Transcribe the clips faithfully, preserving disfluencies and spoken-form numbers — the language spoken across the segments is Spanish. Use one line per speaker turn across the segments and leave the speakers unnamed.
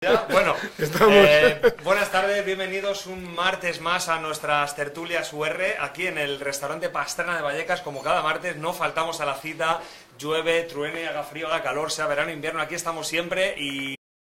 Ya, bueno,
Estamos...
eh, buenas tardes, bienvenidos un martes más a nuestras tertulias U R, aquí en el restaurante Pastrana de Vallecas. Como cada martes, no faltamos a la cita, llueve, truene, haga frío, haga calor, sea verano, invierno, aquí estamos siempre y...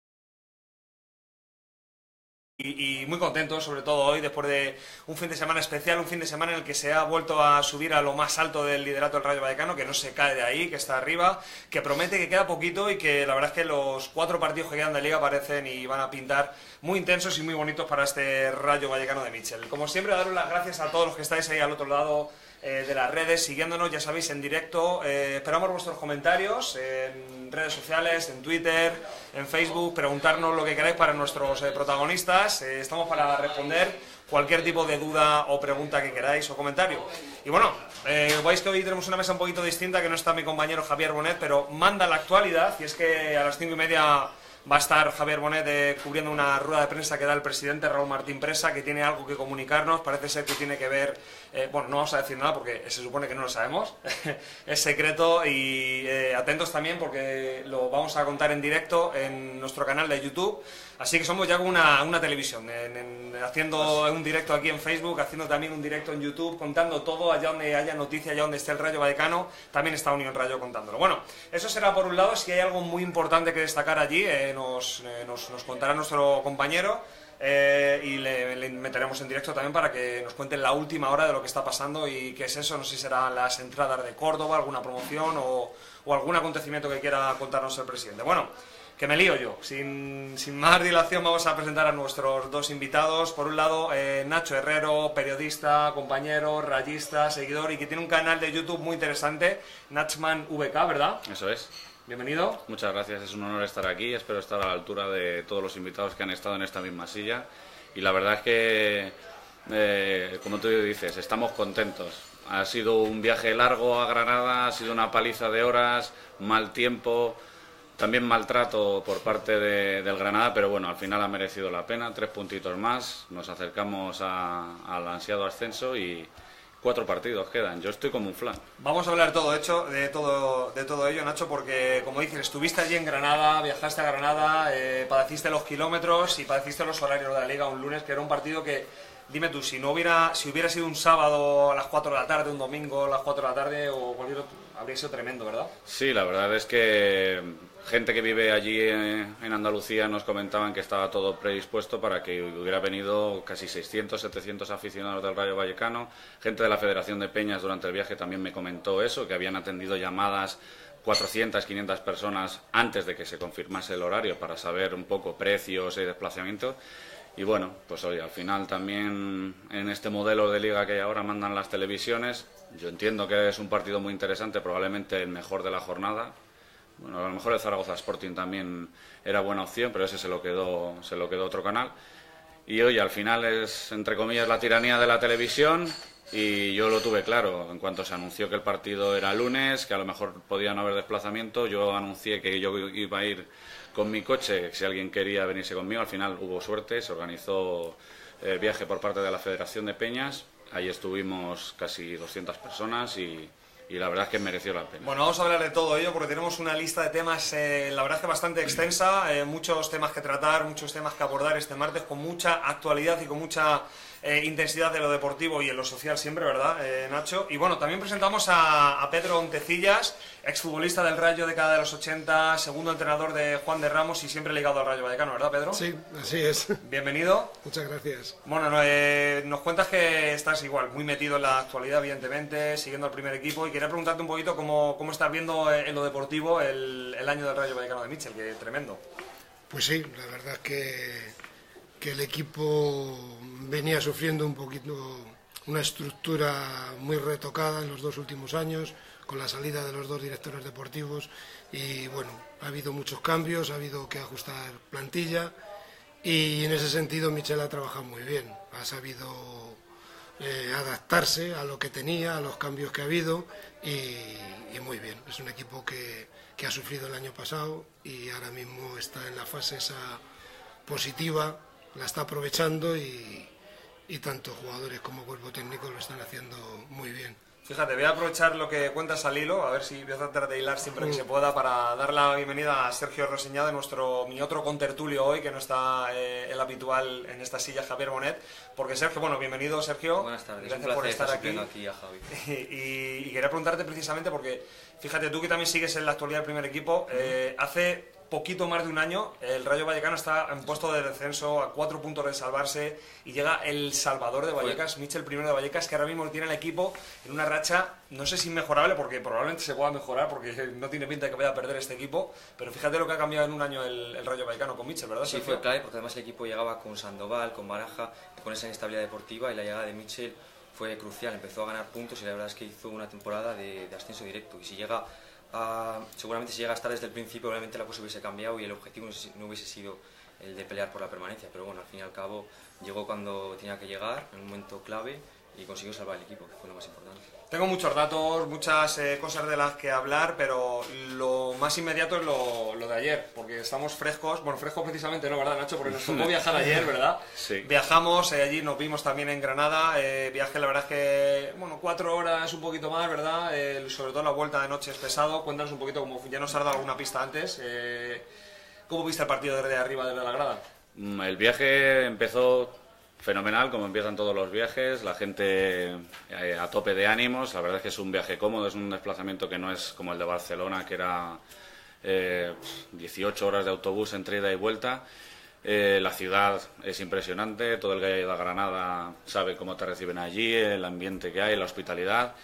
Y, y muy contentos, sobre todo hoy, después de un fin de semana especial, un fin de semana en el que se ha vuelto a subir a lo más alto del liderato del Rayo Vallecano, que no se cae de ahí, que está arriba, que promete que queda poquito y que la verdad es que los cuatro partidos que quedan de Liga parecen y van a pintar muy intensos y muy bonitos para este Rayo Vallecano de Mitchell. Como siempre, daros las gracias a todos los que estáis ahí al otro lado eh, de las redes, siguiéndonos, ya sabéis, en directo. Eh, esperamos vuestros comentarios en redes sociales, en Twitter, en Facebook, preguntarnos lo que queráis para nuestros eh, protagonistas. Eh, estamos para responder cualquier tipo de duda o pregunta que queráis o comentario. Y bueno, eh, veis que hoy tenemos una mesa un poquito distinta, que no está mi compañero Javier Bonet, pero manda la actualidad, y es que a las cinco y media va a estar Javier Bonet eh, cubriendo una rueda de prensa que da el presidente Raúl Martín Presa, que tiene algo que comunicarnos. Parece ser que tiene que ver, eh, bueno, no vamos a decir nada porque se supone que no lo sabemos, es secreto, y eh, atentos también porque lo vamos a contar en directo en nuestro canal de YouTube. Así que somos ya como una, una televisión, en, en, haciendo un directo aquí en Facebook, haciendo también un directo en YouTube, contando todo allá donde haya noticia, allá donde esté el Rayo Vallecano, también está Unión Rayo contándolo. Bueno, eso será por un lado. Si hay algo muy importante que destacar allí, eh, nos, eh, nos, nos contará nuestro compañero, eh, y le, le meteremos en directo también para que nos cuenten la última hora de lo que está pasando y qué es eso. No sé si serán las entradas de Córdoba, alguna promoción o, o algún acontecimiento que quiera contarnos el presidente. Bueno, que me lío yo. Sin, sin más dilación vamos a presentar a nuestros dos invitados. Por un lado, eh, Nacho Herrero, periodista, compañero, rayista, seguidor, y que tiene un canal de YouTube muy interesante, Nachman V K, ¿verdad?
Eso es.
Bienvenido.
Muchas gracias, es un honor estar aquí. Espero estar a la altura de todos los invitados que han estado en esta misma silla. Y la verdad es que, eh, como tú dices, estamos contentos. Ha sido un viaje largo a Granada, ha sido una paliza de horas, mal tiempo, también maltrato por parte de, del Granada, pero bueno, al final ha merecido la pena. Tres puntitos más, nos acercamos a, al ansiado ascenso y cuatro partidos quedan. Yo estoy como un flan.
Vamos a hablar todo hecho, de todo, de todo ello, Nacho, porque como dices, estuviste allí en Granada, viajaste a Granada, eh, padeciste los kilómetros y padeciste los horarios de la Liga un lunes, que era un partido que, dime tú, si no hubiera, si hubiera sido un sábado a las cuatro de la tarde, un domingo a las cuatro de la tarde o cualquier otro, habría sido tremendo, ¿verdad?
Sí, la verdad es que gente que vive allí en Andalucía nos comentaban que estaba todo predispuesto para que hubiera venido casi seiscientos, setecientos aficionados del Rayo Vallecano. Gente de la Federación de Peñas durante el viaje también me comentó eso, que habían atendido llamadas cuatrocientas, quinientas personas antes de que se confirmase el horario para saber un poco precios y desplazamientos. Y bueno, pues oye, al final también en este modelo de liga que ahora mandan las televisiones, yo entiendo que es un partido muy interesante, probablemente el mejor de la jornada. Bueno, a lo mejor el Zaragoza Sporting también era buena opción, pero ese se lo quedó, se lo quedó otro canal. Y oye, al final es, entre comillas, la tiranía de la televisión, y yo lo tuve claro. En cuanto se anunció que el partido era lunes, que a lo mejor podía no haber desplazamiento, yo anuncié que yo iba a ir con mi coche, que si alguien quería venirse conmigo. Al final hubo suerte, se organizó el viaje por parte de la Federación de Peñas. Ahí estuvimos casi doscientas personas y... y la verdad es que mereció la pena.
Bueno, vamos a hablar de todo ello porque tenemos una lista de temas, eh, la verdad es que bastante extensa, eh, muchos temas que tratar, muchos temas que abordar este martes, con mucha actualidad y con mucha eh, intensidad de lo deportivo y en lo social siempre, ¿verdad, eh, Nacho? Y bueno, también presentamos a, a Pedro Ontecillas, exfutbolista del Rayo de década de los ochenta, segundo entrenador de Juan de Ramos y siempre ligado al Rayo Vallecano, ¿verdad, Pedro?
Sí, así es.
Bienvenido.
Muchas gracias.
Bueno, no, eh, nos cuentas que estás igual, muy metido en la actualidad, evidentemente, siguiendo al primer equipo, y quería preguntarte un poquito cómo, cómo estás viendo en lo deportivo el, el año del Rayo Vallecano de Mitchell, que es tremendo.
Pues sí, la verdad es que, que el equipo venía sufriendo un poquito una estructura muy retocada en los dos últimos años, con la salida de los dos directores deportivos, y bueno, ha habido muchos cambios, ha habido que ajustar plantilla, y en ese sentido Mitchell ha trabajado muy bien, ha sabido eh, adaptarse a lo que tenía, a los cambios que ha habido, y, y muy bien. Es un equipo que, que ha sufrido el año pasado y ahora mismo está en la fase esa positiva, la está aprovechando, y, y tanto jugadores como cuerpo técnico lo están haciendo muy bien.
Fíjate, voy a aprovechar lo que cuentas al hilo, a ver si voy a tratar de hilar siempre que se pueda para dar la bienvenida a Sergio Rosiñada, nuestro, mi otro contertulio hoy, que no está eh, el habitual en esta silla, Javier Bonet, porque Sergio, bueno, bienvenido Sergio.
Buenas tardes,
gracias
un
por estar
aquí.
aquí.
a Javi.
Y, y quería preguntarte precisamente porque, fíjate, tú que también sigues en la actualidad del primer equipo, eh, hace poquito más de un año el Rayo Vallecano está en puesto de descenso a cuatro puntos de salvarse y llega el salvador de Vallecas, Mitchell primero de Vallecas, que ahora mismo tiene el equipo en una racha, no sé si inmejorable, porque probablemente se pueda mejorar, porque no tiene pinta de que vaya a perder este equipo, pero fíjate lo que ha cambiado en un año el, el Rayo Vallecano con Mitchell, ¿verdad?
Sí, fue clave, porque además el equipo llegaba con Sandoval, con Baraja, con esa inestabilidad deportiva, y la llegada de Mitchell fue crucial, empezó a ganar puntos y la verdad es que hizo una temporada de, de ascenso directo, y si llega a, seguramente si llega a estar desde el principio, obviamente la cosa hubiese cambiado y el objetivo no hubiese sido el de pelear por la permanencia, pero bueno, al fin y al cabo llegó cuando tenía que llegar, en un momento clave, y consiguió salvar el equipo, que fue lo más importante.
Tengo muchos datos, muchas eh, cosas de las que hablar, pero lo más inmediato es lo, lo de ayer, porque estamos frescos, bueno, frescos precisamente no, ¿verdad, Nacho? Porque nos tocó viajar ayer, ¿verdad?
Sí.
Viajamos, eh, allí nos vimos también en Granada, eh, viaje la verdad es que, bueno, cuatro horas, un poquito más, ¿verdad? Eh, sobre todo la vuelta de noche es pesado, cuéntanos un poquito, como ya nos has dado alguna pista antes, eh, ¿cómo viste el partido desde arriba, desde la grada?
El viaje empezó fenomenal, como empiezan todos los viajes, la gente eh, a tope de ánimos, la verdad es que es un viaje cómodo, es un desplazamiento que no es como el de Barcelona, que era eh, dieciocho horas de autobús entre ida y vuelta. Eh, la ciudad es impresionante, todo el que haya ido a Granada sabe cómo te reciben allí, el ambiente que hay, la hospitalidad.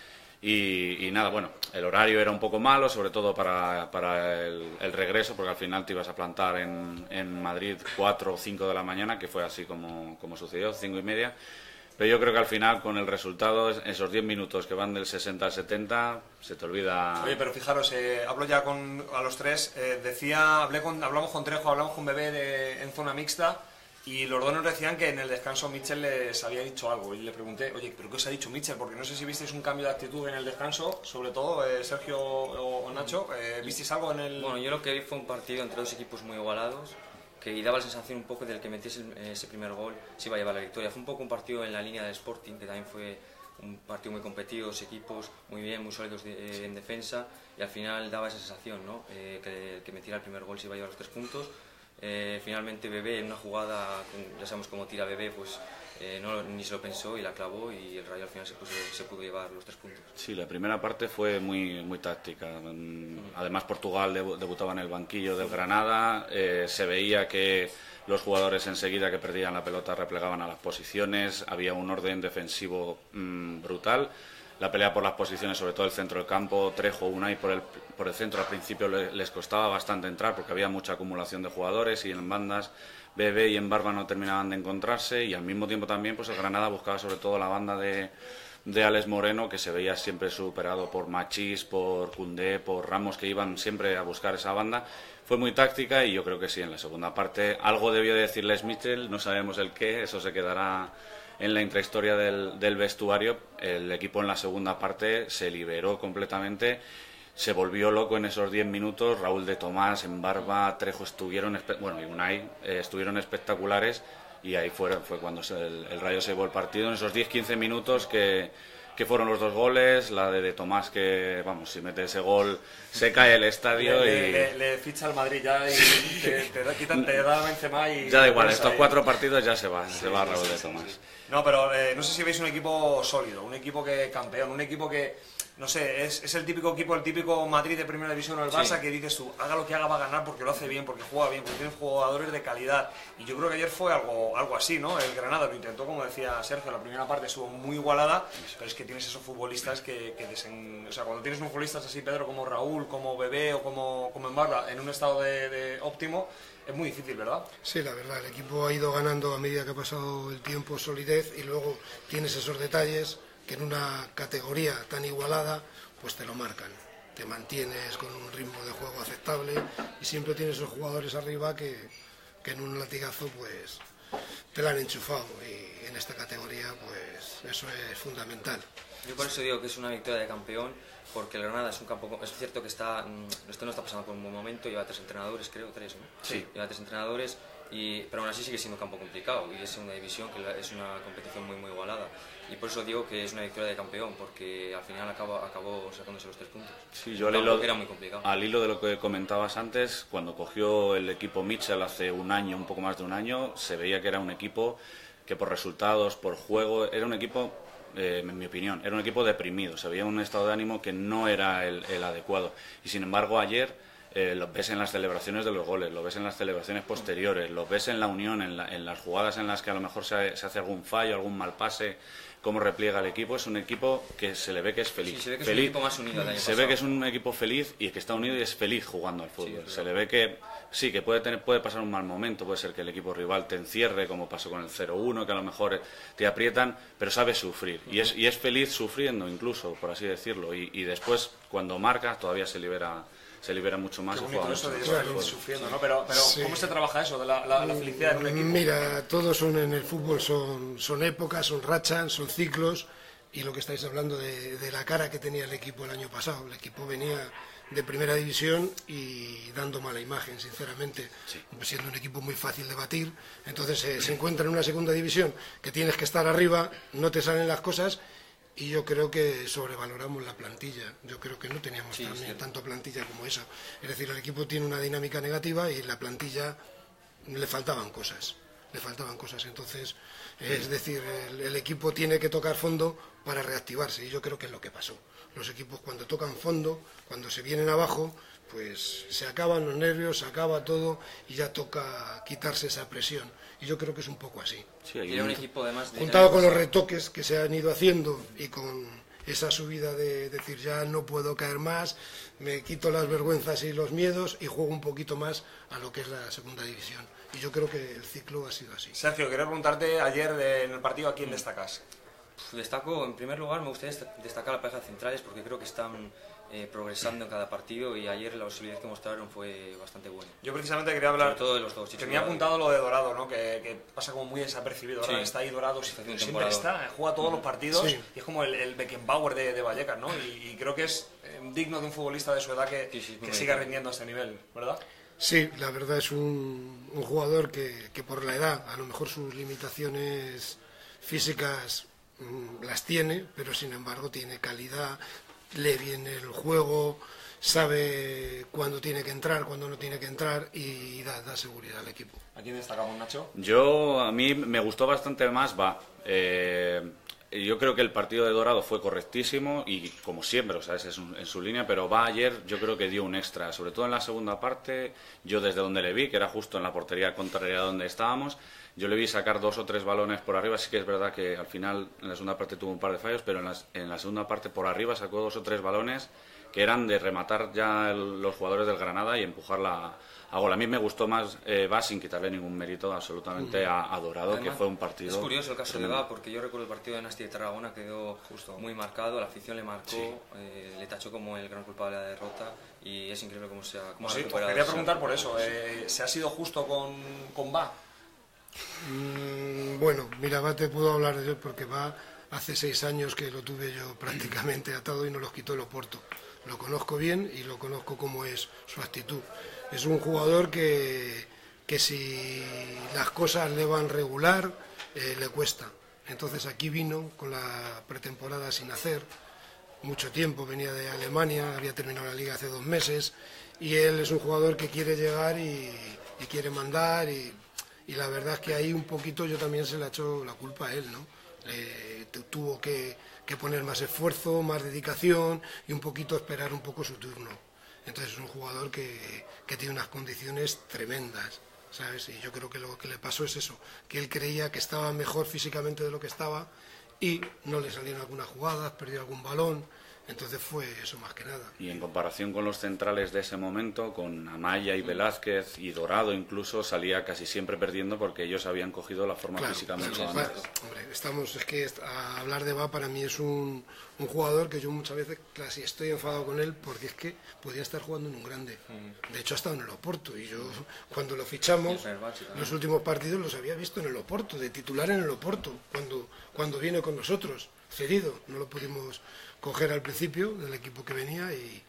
Y, y nada, bueno, el horario era un poco malo, sobre todo para, para el, el regreso, porque al final te ibas a plantar en, en Madrid cuatro o cinco de la mañana, que fue así como, como sucedió, cinco y media. Pero yo creo que al final, con el resultado, esos diez minutos que van del sesenta al setenta, se te olvida...
Oye, pero fijaros, eh, hablo ya con a los tres, eh, decía, hablé con, hablamos con Trejo, hablamos con Bebé de, en zona mixta, y los dos nos decían que en el descanso Mitchell les había dicho algo. Y le pregunté, oye, ¿pero qué os ha dicho Mitchell? Porque no sé si visteis un cambio de actitud en el descanso, sobre todo eh, Sergio o, o Nacho. Eh, ¿Visteis algo en el...?
Bueno, yo lo que vi fue un partido entre dos equipos muy igualados, que daba la sensación un poco del que metiese ese primer gol se iba a llevar la victoria. Fue un poco un partido en la línea del Sporting, que también fue un partido muy competido, dos equipos muy bien, muy sólidos de, eh, en defensa, y al final daba esa sensación, ¿no? Eh, que el que metiera el primer gol se iba a llevar los tres puntos. Eh, finalmente Bebé, en una jugada, ya sabemos cómo tira Bebé, pues eh, no, ni se lo pensó y la clavó, y el Rayo al final se, puso, se pudo llevar los tres puntos.
Sí, la primera parte fue muy, muy táctica. Además, Portugal debutaba en el banquillo del Granada, eh, se veía que los jugadores enseguida que perdían la pelota replegaban a las posiciones, había un orden defensivo mmm, brutal. La pelea por las posiciones, sobre todo el centro del campo, Trejo, Unai por el, por el centro al principio les costaba bastante entrar porque había mucha acumulación de jugadores, y en bandas Bebé y en Barba no terminaban de encontrarse, y al mismo tiempo también pues el Granada buscaba sobre todo la banda de, de Alex Moreno, que se veía siempre superado por Machís, por Koundé, por Ramos, que iban siempre a buscar esa banda. Fue muy táctica, y yo creo que sí, en la segunda parte algo debió decirles Mitchell, no sabemos el qué, eso se quedará en la intrahistoria del, del vestuario. El equipo en la segunda parte se liberó completamente, se volvió loco en esos diez minutos. Raúl de Tomás, en Barba, Trejo estuvieron, bueno, y Unai eh, estuvieron espectaculares, y ahí fue, fue cuando se, el, el Rayo se llevó el partido en esos diez quince minutos que, que fueron los dos goles. La de de Tomás, que vamos, si mete ese gol se cae el estadio.
Le,
y
le, le ficha al Madrid ya y te, te, da, quitan, te da Benzema y...
Ya da igual, estos ahí. cuatro partidos ya se va, sí, se va Raúl sí, de Tomás. Sí, sí.
No, pero eh, no sé si veis un equipo sólido, un equipo que campeón, un equipo que, no sé, es, es el típico equipo, el típico Madrid de Primera División o el Barça, sí, que dices tú, haga lo que haga va a ganar porque lo hace bien, porque juega bien, porque tiene jugadores de calidad. Y yo creo que ayer fue algo, algo así, ¿no? El Granada lo intentó, como decía Sergio, la primera parte estuvo muy igualada, pero es que tienes esos futbolistas que, que desen... O sea, cuando tienes unos futbolistas así, Pedro, como Raúl, como Bebé o como, como Embarra, en un estado de, de óptimo, es muy difícil, ¿verdad?
Sí, la verdad, el equipo ha ido ganando a medida que ha pasado el tiempo solidez, y luego tienes esos detalles que en una categoría tan igualada pues te lo marcan, te mantienes con un ritmo de juego aceptable, y siempre tienes esos jugadores arriba que, que en un latigazo pues te la han enchufado, y en esta categoría pues eso es fundamental.
Yo por eso digo que es una victoria de campeón, porque el Granada es un campo, es cierto que está, esto no está pasando por un buen momento, lleva tres entrenadores, creo, tres, ¿no?
Sí.
Lleva tres entrenadores, Y, pero aún así sigue siendo un campo complicado y es una división que es una competición muy muy igualada y por eso digo que es una victoria de campeón porque al final acabó, acabó sacándose los tres puntos.
Sí, yo al hilo,
era muy complicado.
Al hilo de lo que comentabas antes, cuando cogió el equipo Mitchell hace un año, un poco más de un año, se veía que era un equipo que por resultados, por juego, era un equipo, eh, en mi opinión, era un equipo deprimido, se veía un estado de ánimo que no era el, el adecuado y sin embargo ayer Eh, lo ves en las celebraciones de los goles, lo ves en las celebraciones posteriores, lo ves en la unión, en, la, en las jugadas en las que a lo mejor se, se hace algún fallo, algún mal pase, cómo repliega el equipo. Es un equipo que se le ve que es feliz.
Sí, se ve que
feliz.
es un equipo más unido del año
Se
pasado.
ve que es un equipo feliz y que está unido y es feliz jugando al fútbol.
Sí,
se le ve que sí, que puede, tener, puede pasar un mal momento, puede ser que el equipo rival te encierre, como pasó con el cero uno, que a lo mejor te aprietan, pero sabe sufrir. Y es, y es feliz sufriendo incluso, por así decirlo. Y, y después, cuando marca, todavía se libera... se libera mucho más.
Qué
y
bonito
juega
eso
mucho
de
mejor.
estar sufriendo, ¿no? Pero, pero
Sí.
¿cómo se trabaja eso de la, la, la felicidad en un equipo?
Mira, todos son en el fútbol, son, son épocas, son rachas, son ciclos, y lo que estáis hablando de, de la cara que tenía el equipo el año pasado. El equipo venía de primera división y dando mala imagen, sinceramente,
Sí.
siendo un equipo muy fácil de batir. Entonces eh, se encuentra en una segunda división que tienes que estar arriba, no te salen las cosas. Y yo creo que sobrevaloramos la plantilla. Yo creo que no teníamos
Sí,
también
sí.
tanto plantilla como esa. Es decir, el equipo tiene una dinámica negativa y la plantilla le faltaban cosas. Le faltaban cosas. Entonces, es decir, el, el equipo tiene que tocar fondo para reactivarse. Y yo creo que es lo que pasó. Los equipos cuando tocan fondo, cuando se vienen abajo, pues se acaban los nervios, se acaba todo y ya toca quitarse esa presión. Y yo creo que es un poco así.
Sí, hay
Y era un
un-
equipo además de...
Juntado con los retoques que se han ido haciendo y con esa subida de decir ya no puedo caer más, me quito las vergüenzas y los miedos y juego un poquito más a lo que es la segunda división. Y yo creo que el ciclo ha sido así.
Sergio, quería preguntarte ayer de- en el partido a quién destacas.
Destaco, en primer lugar, me gustaría desta- destacar a la pareja centrales porque creo que están eh, progresando en cada partido y ayer la posibilidad que mostraron fue bastante buena.
Yo precisamente quería hablar...
Sobre todo de los dos. Chicho
Tenía
Dorado.
apuntado lo de Dorado, ¿no? Que, que pasa como muy desapercibido. Ahora
Sí.
está ahí Dorado,
Está haciendo un
siempre
temporadón.
está, eh, juega todos los partidos
Sí.
y es como el, el Beckenbauer de, de Vallecas, ¿no? Y, y creo que es eh, digno de un futbolista de su edad que,
Sí, sí, muy
que
bien.
siga rindiendo a este nivel, ¿verdad?
Sí, la verdad es un, un jugador que, que por la edad, a lo mejor sus limitaciones físicas mm, las tiene, pero sin embargo tiene calidad, lee bien el juego, sabe cuándo tiene que entrar, cuándo no tiene que entrar y da, da seguridad al equipo.
¿A quién destacamos, Nacho?
Yo, a mí me gustó bastante más, va. Eh, yo creo que el partido de Dorado fue correctísimo y como siempre, o sea, es en, en su línea, pero va ayer yo creo que dio un extra, sobre todo en la segunda parte, yo desde donde le vi, que era justo en la portería contraria donde estábamos, yo le vi sacar dos o tres balones por arriba, sí que es verdad que al final en la segunda parte tuvo un par de fallos, pero en, las, en la segunda parte por arriba sacó dos o tres balones que eran de rematar ya el, los jugadores del Granada y empujarla a gol. A mí me gustó más eh, Va sin quitarle ningún mérito absolutamente a, a Dorado,
Además,
que fue un partido...
Es curioso el caso
tremendo.
de Va, porque yo recuerdo el partido de Nasti de Tarragona, quedó justo muy marcado, la afición le marcó,
Sí.
eh, le tachó como el gran culpable de la derrota y es increíble cómo se ha, cómo ha
Sí, pues
recuperado.
quería
esa-
preguntar por eso. Eh, ¿Se ha sido justo con, con Va?
Mm, bueno, mira, Va te puedo hablar de él porque Va hace seis años que lo tuve yo prácticamente atado y no los quitó el Oporto. Lo conozco bien y lo conozco cómo es su actitud. Es un jugador que, que si las cosas le van regular, eh, le cuesta. Entonces aquí vino con la pretemporada sin hacer, mucho tiempo, venía de Alemania, había terminado la liga hace dos meses, y él es un jugador que quiere llegar y, y quiere mandar, y, y la verdad es que ahí un poquito yo también se le ha hecho la culpa a él, ¿no? Eh, tu- tuvo que, que poner más esfuerzo, más dedicación y un poquito esperar un poco su turno. Entonces es un jugador que, que tiene unas condiciones tremendas, ¿sabes? Y yo creo que lo que le pasó es eso, que él creía que estaba mejor físicamente de lo que estaba y no le salieron algunas jugadas, perdió algún balón, entonces fue eso más que nada.
Y en comparación con los centrales de ese momento, con Amaya y Velázquez y Dorado incluso, salía casi siempre perdiendo porque ellos habían cogido la forma
Claro,
física
claro,
mucho
va-
antes.
hombre, estamos, es que est- a hablar de Va para mí es un, un jugador que yo muchas veces casi estoy enfadado con él porque es que podía estar jugando en un grande. De hecho ha estado en el Oporto y yo cuando lo fichamos,
Sí, el Fenerbahce también.
los últimos partidos los había visto en el Oporto, de titular en el Oporto, cuando, cuando viene con nosotros, cedido. No lo pudimos coger al principio del equipo que venía y,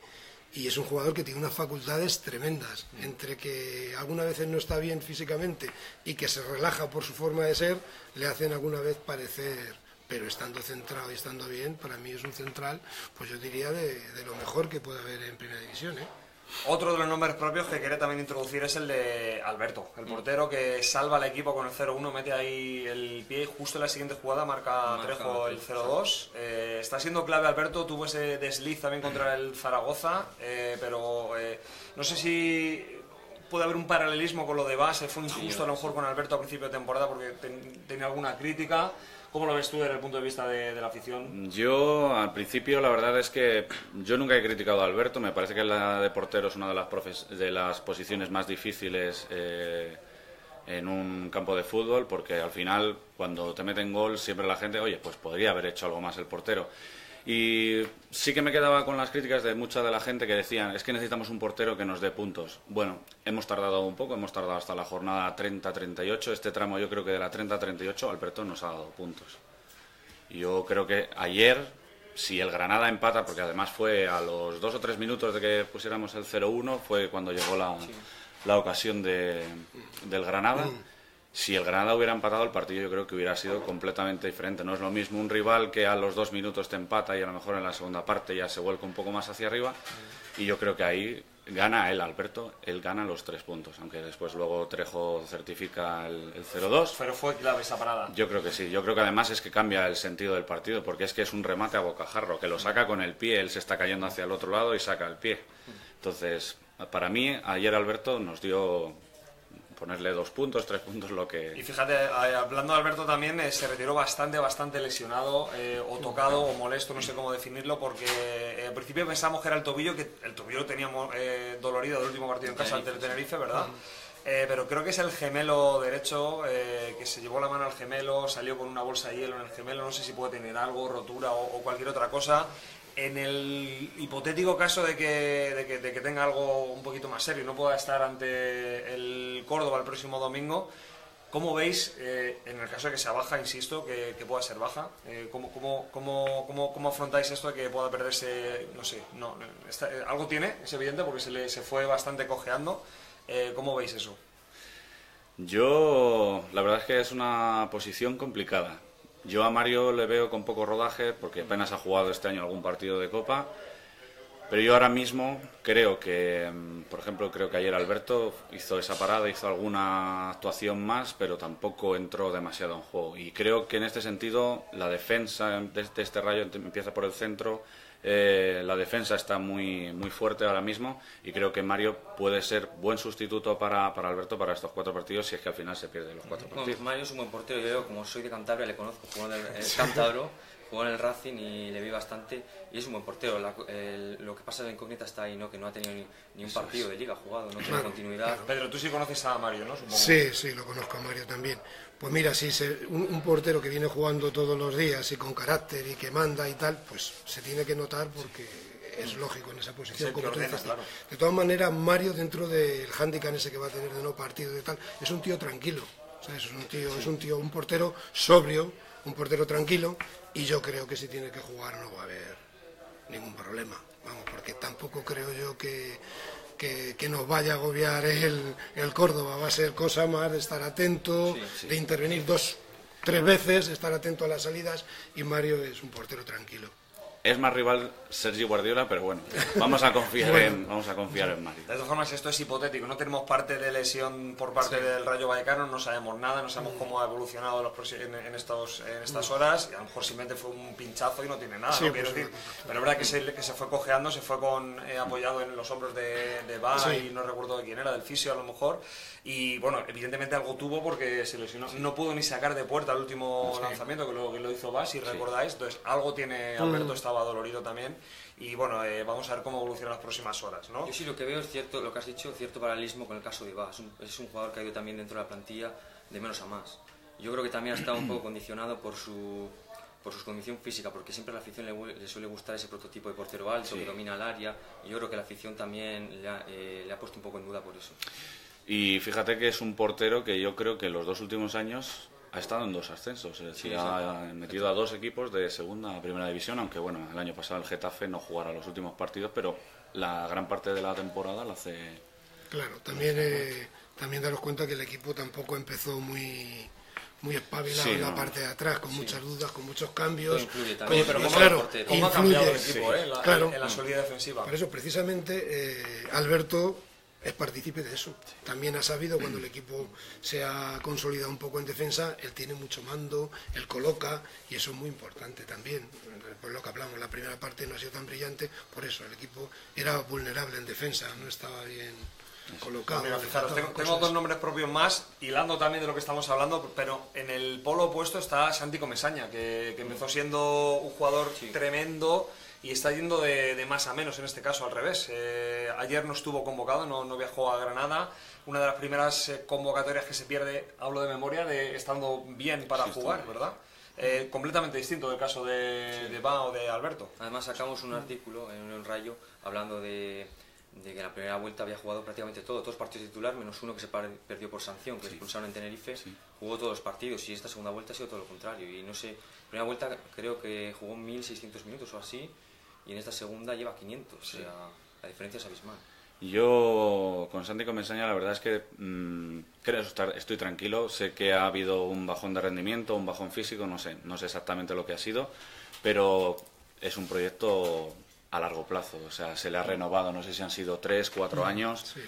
y es un jugador que tiene unas facultades tremendas, entre que algunas veces no está bien físicamente y que se relaja por su forma de ser, le hacen alguna vez parecer, pero estando centrado y estando bien, para mí es un central, pues yo diría de, de lo mejor que puede haber en Primera División, ¿eh?
Otro de los nombres propios que quería también introducir es el de Alberto, el portero que salva al equipo con el cero uno, mete ahí el pie y justo en la siguiente jugada marca, marca Trejo el cero dos. Eh, está siendo clave Alberto, tuvo ese desliz también contra el Zaragoza, eh, pero eh, no sé si puede haber un paralelismo con lo de Bas, fue injusto sí, a lo mejor con Alberto a principio de temporada porque ten, tenía alguna crítica. ¿Cómo lo ves tú desde el punto de vista de, de la afición?
Yo, al principio, la verdad es que yo nunca he criticado a Alberto. Me parece que la de portero es una de las, profes de las posiciones más difíciles eh, en un campo de fútbol, porque al final, cuando te meten gol, siempre la gente, oye, pues podría haber hecho algo más el portero. Y sí que me quedaba con las críticas de mucha de la gente que decían, es que necesitamos un portero que nos dé puntos. Bueno, hemos tardado un poco, hemos tardado hasta la jornada treinta treinta y ocho. Este tramo yo creo que de la treinta treinta y ocho Alberto nos ha dado puntos. Y yo creo que ayer, si el Granada empata, porque además fue a los dos o tres minutos de que pusiéramos el cero uno, fue cuando llegó la, sí. la ocasión de, del Granada. Si el Granada hubiera empatado el partido, yo creo que hubiera sido completamente diferente. No es lo mismo un rival que a los dos minutos te empata y a lo mejor en la segunda parte ya se vuelca un poco más hacia arriba. Y yo creo que ahí gana él, Alberto, él gana los tres puntos. Aunque después luego Trejo certifica el, el cero dos.
Pero fue clave esa parada.
Yo creo que sí. Yo creo que además es que cambia el sentido del partido, porque es que es un remate a bocajarro, que lo saca con el pie, él se está cayendo hacia el otro lado y saca el pie. Entonces, para mí, ayer Alberto nos dio... ponerle dos puntos, tres puntos, lo que...
Y fíjate, hablando de Alberto también, eh, se retiró bastante, bastante lesionado, eh, o tocado, o molesto, no sé cómo definirlo, porque eh, al principio pensábamos que era el tobillo, que el tobillo lo teníamos eh, dolorido del último partido en casa ante el Tenerife, ¿verdad? Eh, pero creo que es el gemelo derecho, eh, que se llevó la mano al gemelo, salió con una bolsa de hielo en el gemelo, no sé si puede tener algo, rotura o, o cualquier otra cosa. En el hipotético caso de que, de, que, de que tenga algo un poquito más serio y no pueda estar ante el Córdoba el próximo domingo, ¿cómo veis, eh, en el caso de que sea baja, insisto, que, que pueda ser baja? Eh, ¿cómo, cómo, cómo, cómo, ¿Cómo afrontáis esto de que pueda perderse? No sé, no, está, algo tiene, es evidente, porque se, le, se fue bastante cojeando. Eh, ¿Cómo veis eso?
Yo, la verdad es que es una posición complicada. Yo a Mario le veo con poco rodaje porque apenas ha jugado este año algún partido de Copa, pero yo ahora mismo creo que, por ejemplo, creo que ayer Alberto hizo esa parada, hizo alguna actuación más, pero tampoco entró demasiado en juego. Y creo que en este sentido la defensa de este Rayo empieza por el centro, eh, la defensa está muy, muy fuerte ahora mismo y creo que Mario puede ser buen sustituto para, para Alberto para estos cuatro partidos si es que al final se pierden los cuatro partidos.
Bueno, Mario es un buen portero, yo como soy de Cantabria le conozco, jugó en el, el Cántabro, jugó en el Racing y le vi bastante y es un buen portero. La, el, lo que pasa en la incógnita está ahí, ¿no? Que no ha tenido ni, ni un partido de liga jugado, no tiene claro, continuidad.
Claro. Pedro, tú sí conoces a Mario, ¿no? Supongo.
Sí, sí, lo conozco a Mario también. Pues mira, si se, un, un portero que viene jugando todos los días y con carácter y que manda y tal, pues se tiene que notar porque es lógico en esa posición.
Sí,
como
ordena,
tú dices.
Claro.
De todas maneras, Mario, dentro del hándicap ese que va a tener de no partido y tal, es un tío tranquilo. O sea, es un tío, sí. es un tío, un portero sobrio, un portero tranquilo, y yo creo que si tiene que jugar no va a haber ningún problema. Vamos, porque tampoco creo yo que... Que, que nos vaya a agobiar el, el Córdoba, va a ser cosa más de estar atento, sí, sí. de intervenir dos, tres veces, estar atento a las salidas, y Mario es un portero tranquilo.
Es más rival Sergi Guardiola, pero bueno, vamos a confiar bueno. en vamos a confiar en Mario.
De todas formas, esto es hipotético, no tenemos parte de lesión por parte sí. del Rayo Vallecano, no sabemos nada, no sabemos cómo ha evolucionado los en, en, estos, en estas horas, y a lo mejor simplemente fue un pinchazo y no tiene nada, sí, ¿no? Quiero pues, decir, pero es verdad que se, que se fue cojeando, se fue con eh, apoyado en los hombros de, de Ba sí. y no recuerdo de quién era, del fisio a lo mejor, y bueno, evidentemente algo tuvo porque se lesionó, sí. no pudo ni sacar de puerta el último sí. lanzamiento que lo, que lo hizo Ba, si sí. recordáis, entonces algo tiene, Alberto estaba dolorido también. Y bueno, eh, vamos a ver cómo evolucionan las próximas horas, ¿no?
Yo sí lo que veo es cierto, lo que has dicho, cierto paralelismo con el caso de Ba. Es un, es un jugador que ha ido también dentro de la plantilla de menos a más. Yo creo que también ha estado un poco condicionado por su, por su condición física, porque siempre a la afición le, le suele gustar ese prototipo de portero alto, sí. que domina el área, y yo creo que la afición también le ha, eh, le ha puesto un poco en duda por eso. Y
fíjate que es un portero que yo creo que en los dos últimos años ha estado en dos ascensos, es decir, sí, ha metido a dos equipos de segunda a primera división, aunque bueno, el año pasado el Getafe no jugara los últimos partidos, pero la gran parte de la temporada la hace...
Claro, también, eh, también daros cuenta que el equipo tampoco empezó muy... muy espabilado
Sí,
en la
no.
parte de atrás, con
Sí.
muchas dudas, con muchos cambios.
Todo influye
con-
también,
Oye, pero
y
¿cómo,
claro,
cómo ha cambiado el
influye.
equipo,
Sí.
eh, la-
Claro.
en la solidez defensiva?
Por eso, precisamente, eh, Alberto es partícipe de eso. También ha sabido, cuando el equipo se ha consolidado un poco en defensa, él tiene mucho mando, él coloca, y eso es muy importante también. Por lo que hablamos, la primera parte no ha sido tan brillante, por eso el equipo era vulnerable en defensa, no estaba bien colocado.
Mira,
le
fijaros,
faltaban
tengo, tengo
cosas.
dos nombres propios más, hilando también de lo que estamos hablando, pero en el polo opuesto está Santi Comesaña, que, que empezó siendo un jugador
Sí.
tremendo y está yendo de, de más a menos, en este caso al revés. Eh, ayer no estuvo convocado, no, no viajó a Granada, una de las primeras eh, convocatorias que se pierde, hablo de memoria, de estando bien para
Sí, está
jugar,
bien.
¿verdad? Eh, completamente distinto del caso de, de Va o de Alberto.
Además sacamos un artículo en el Rayo hablando de, de que en la primera vuelta había jugado prácticamente todo, todos los partidos titular, menos uno que se par- perdió por sanción, que le expulsaron en Tenerife,
Sí.
jugó todos los partidos y esta segunda vuelta ha sido todo lo contrario. Y no sé, primera vuelta creo que jugó mil seiscientos minutos o así, y en esta segunda lleva quinientos, o sea, la diferencia es abismal.
Yo con Santi Comesaña la verdad es que mmm, creo estar, estoy tranquilo, sé que ha habido un bajón de rendimiento, un bajón físico, no sé, no sé exactamente lo que ha sido, pero es un proyecto a largo plazo, o sea, se le ha renovado, no sé si han sido tres, cuatro años.
Sí.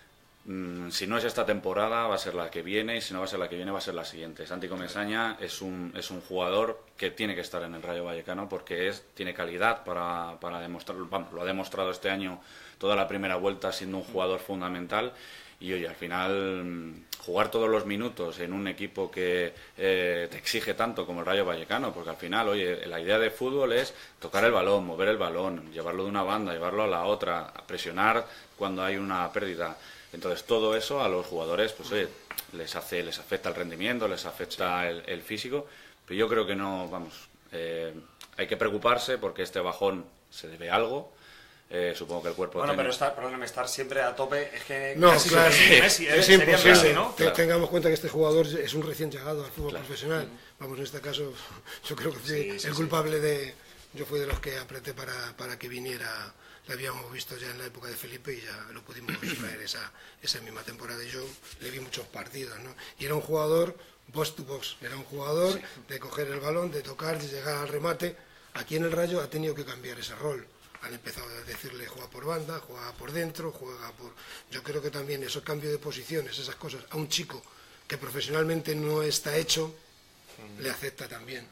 Mm, si no es esta temporada, va a ser la que viene, y si no va a ser la que viene, va a ser la siguiente. Santi Comesaña es un, es un jugador que tiene que estar en el Rayo Vallecano porque es, tiene calidad para, para demostrarlo. Vamos, lo ha demostrado este año toda la primera vuelta siendo un jugador fundamental. Y oye, al final mm, jugar todos los minutos en un equipo que eh, te exige tanto como el Rayo Vallecano, porque al final, oye, la idea de fútbol es tocar el balón, mover el balón, llevarlo de una banda, llevarlo a la otra, presionar cuando hay una pérdida. Entonces todo eso a los jugadores pues oye, les hace, les afecta el rendimiento, les afecta el, el físico, pero yo creo que no, vamos, eh, hay que preocuparse porque este bajón se debe a algo. Eh, supongo que el cuerpo
Bueno,
tiene-
pero estar, perdóname, estar siempre a tope es que
No,
casi
claro,
sería Messi, ¿eh?
es
Sería
imposible.
Messi, ¿no?
Te-
Claro.
Tengamos cuenta que este jugador es un recién llegado al fútbol
Claro.
profesional. Vamos, en este caso, yo creo que fui
Sí, sí,
el
sí.
culpable de... Yo fui de los que apreté para, para que viniera. Le habíamos visto ya en la época de Felipe y ya lo pudimos traer esa, esa misma temporada. Y yo le vi muchos partidos, ¿no? Y era un jugador box to box. Era un jugador de coger el balón, de tocar, de llegar al remate. Aquí en el Rayo ha tenido que cambiar ese rol. Han empezado a decirle juega por banda, juega por dentro, juega por... Yo creo que también esos cambios de posiciones, esas cosas, a un chico que profesionalmente no está hecho, le afecta también.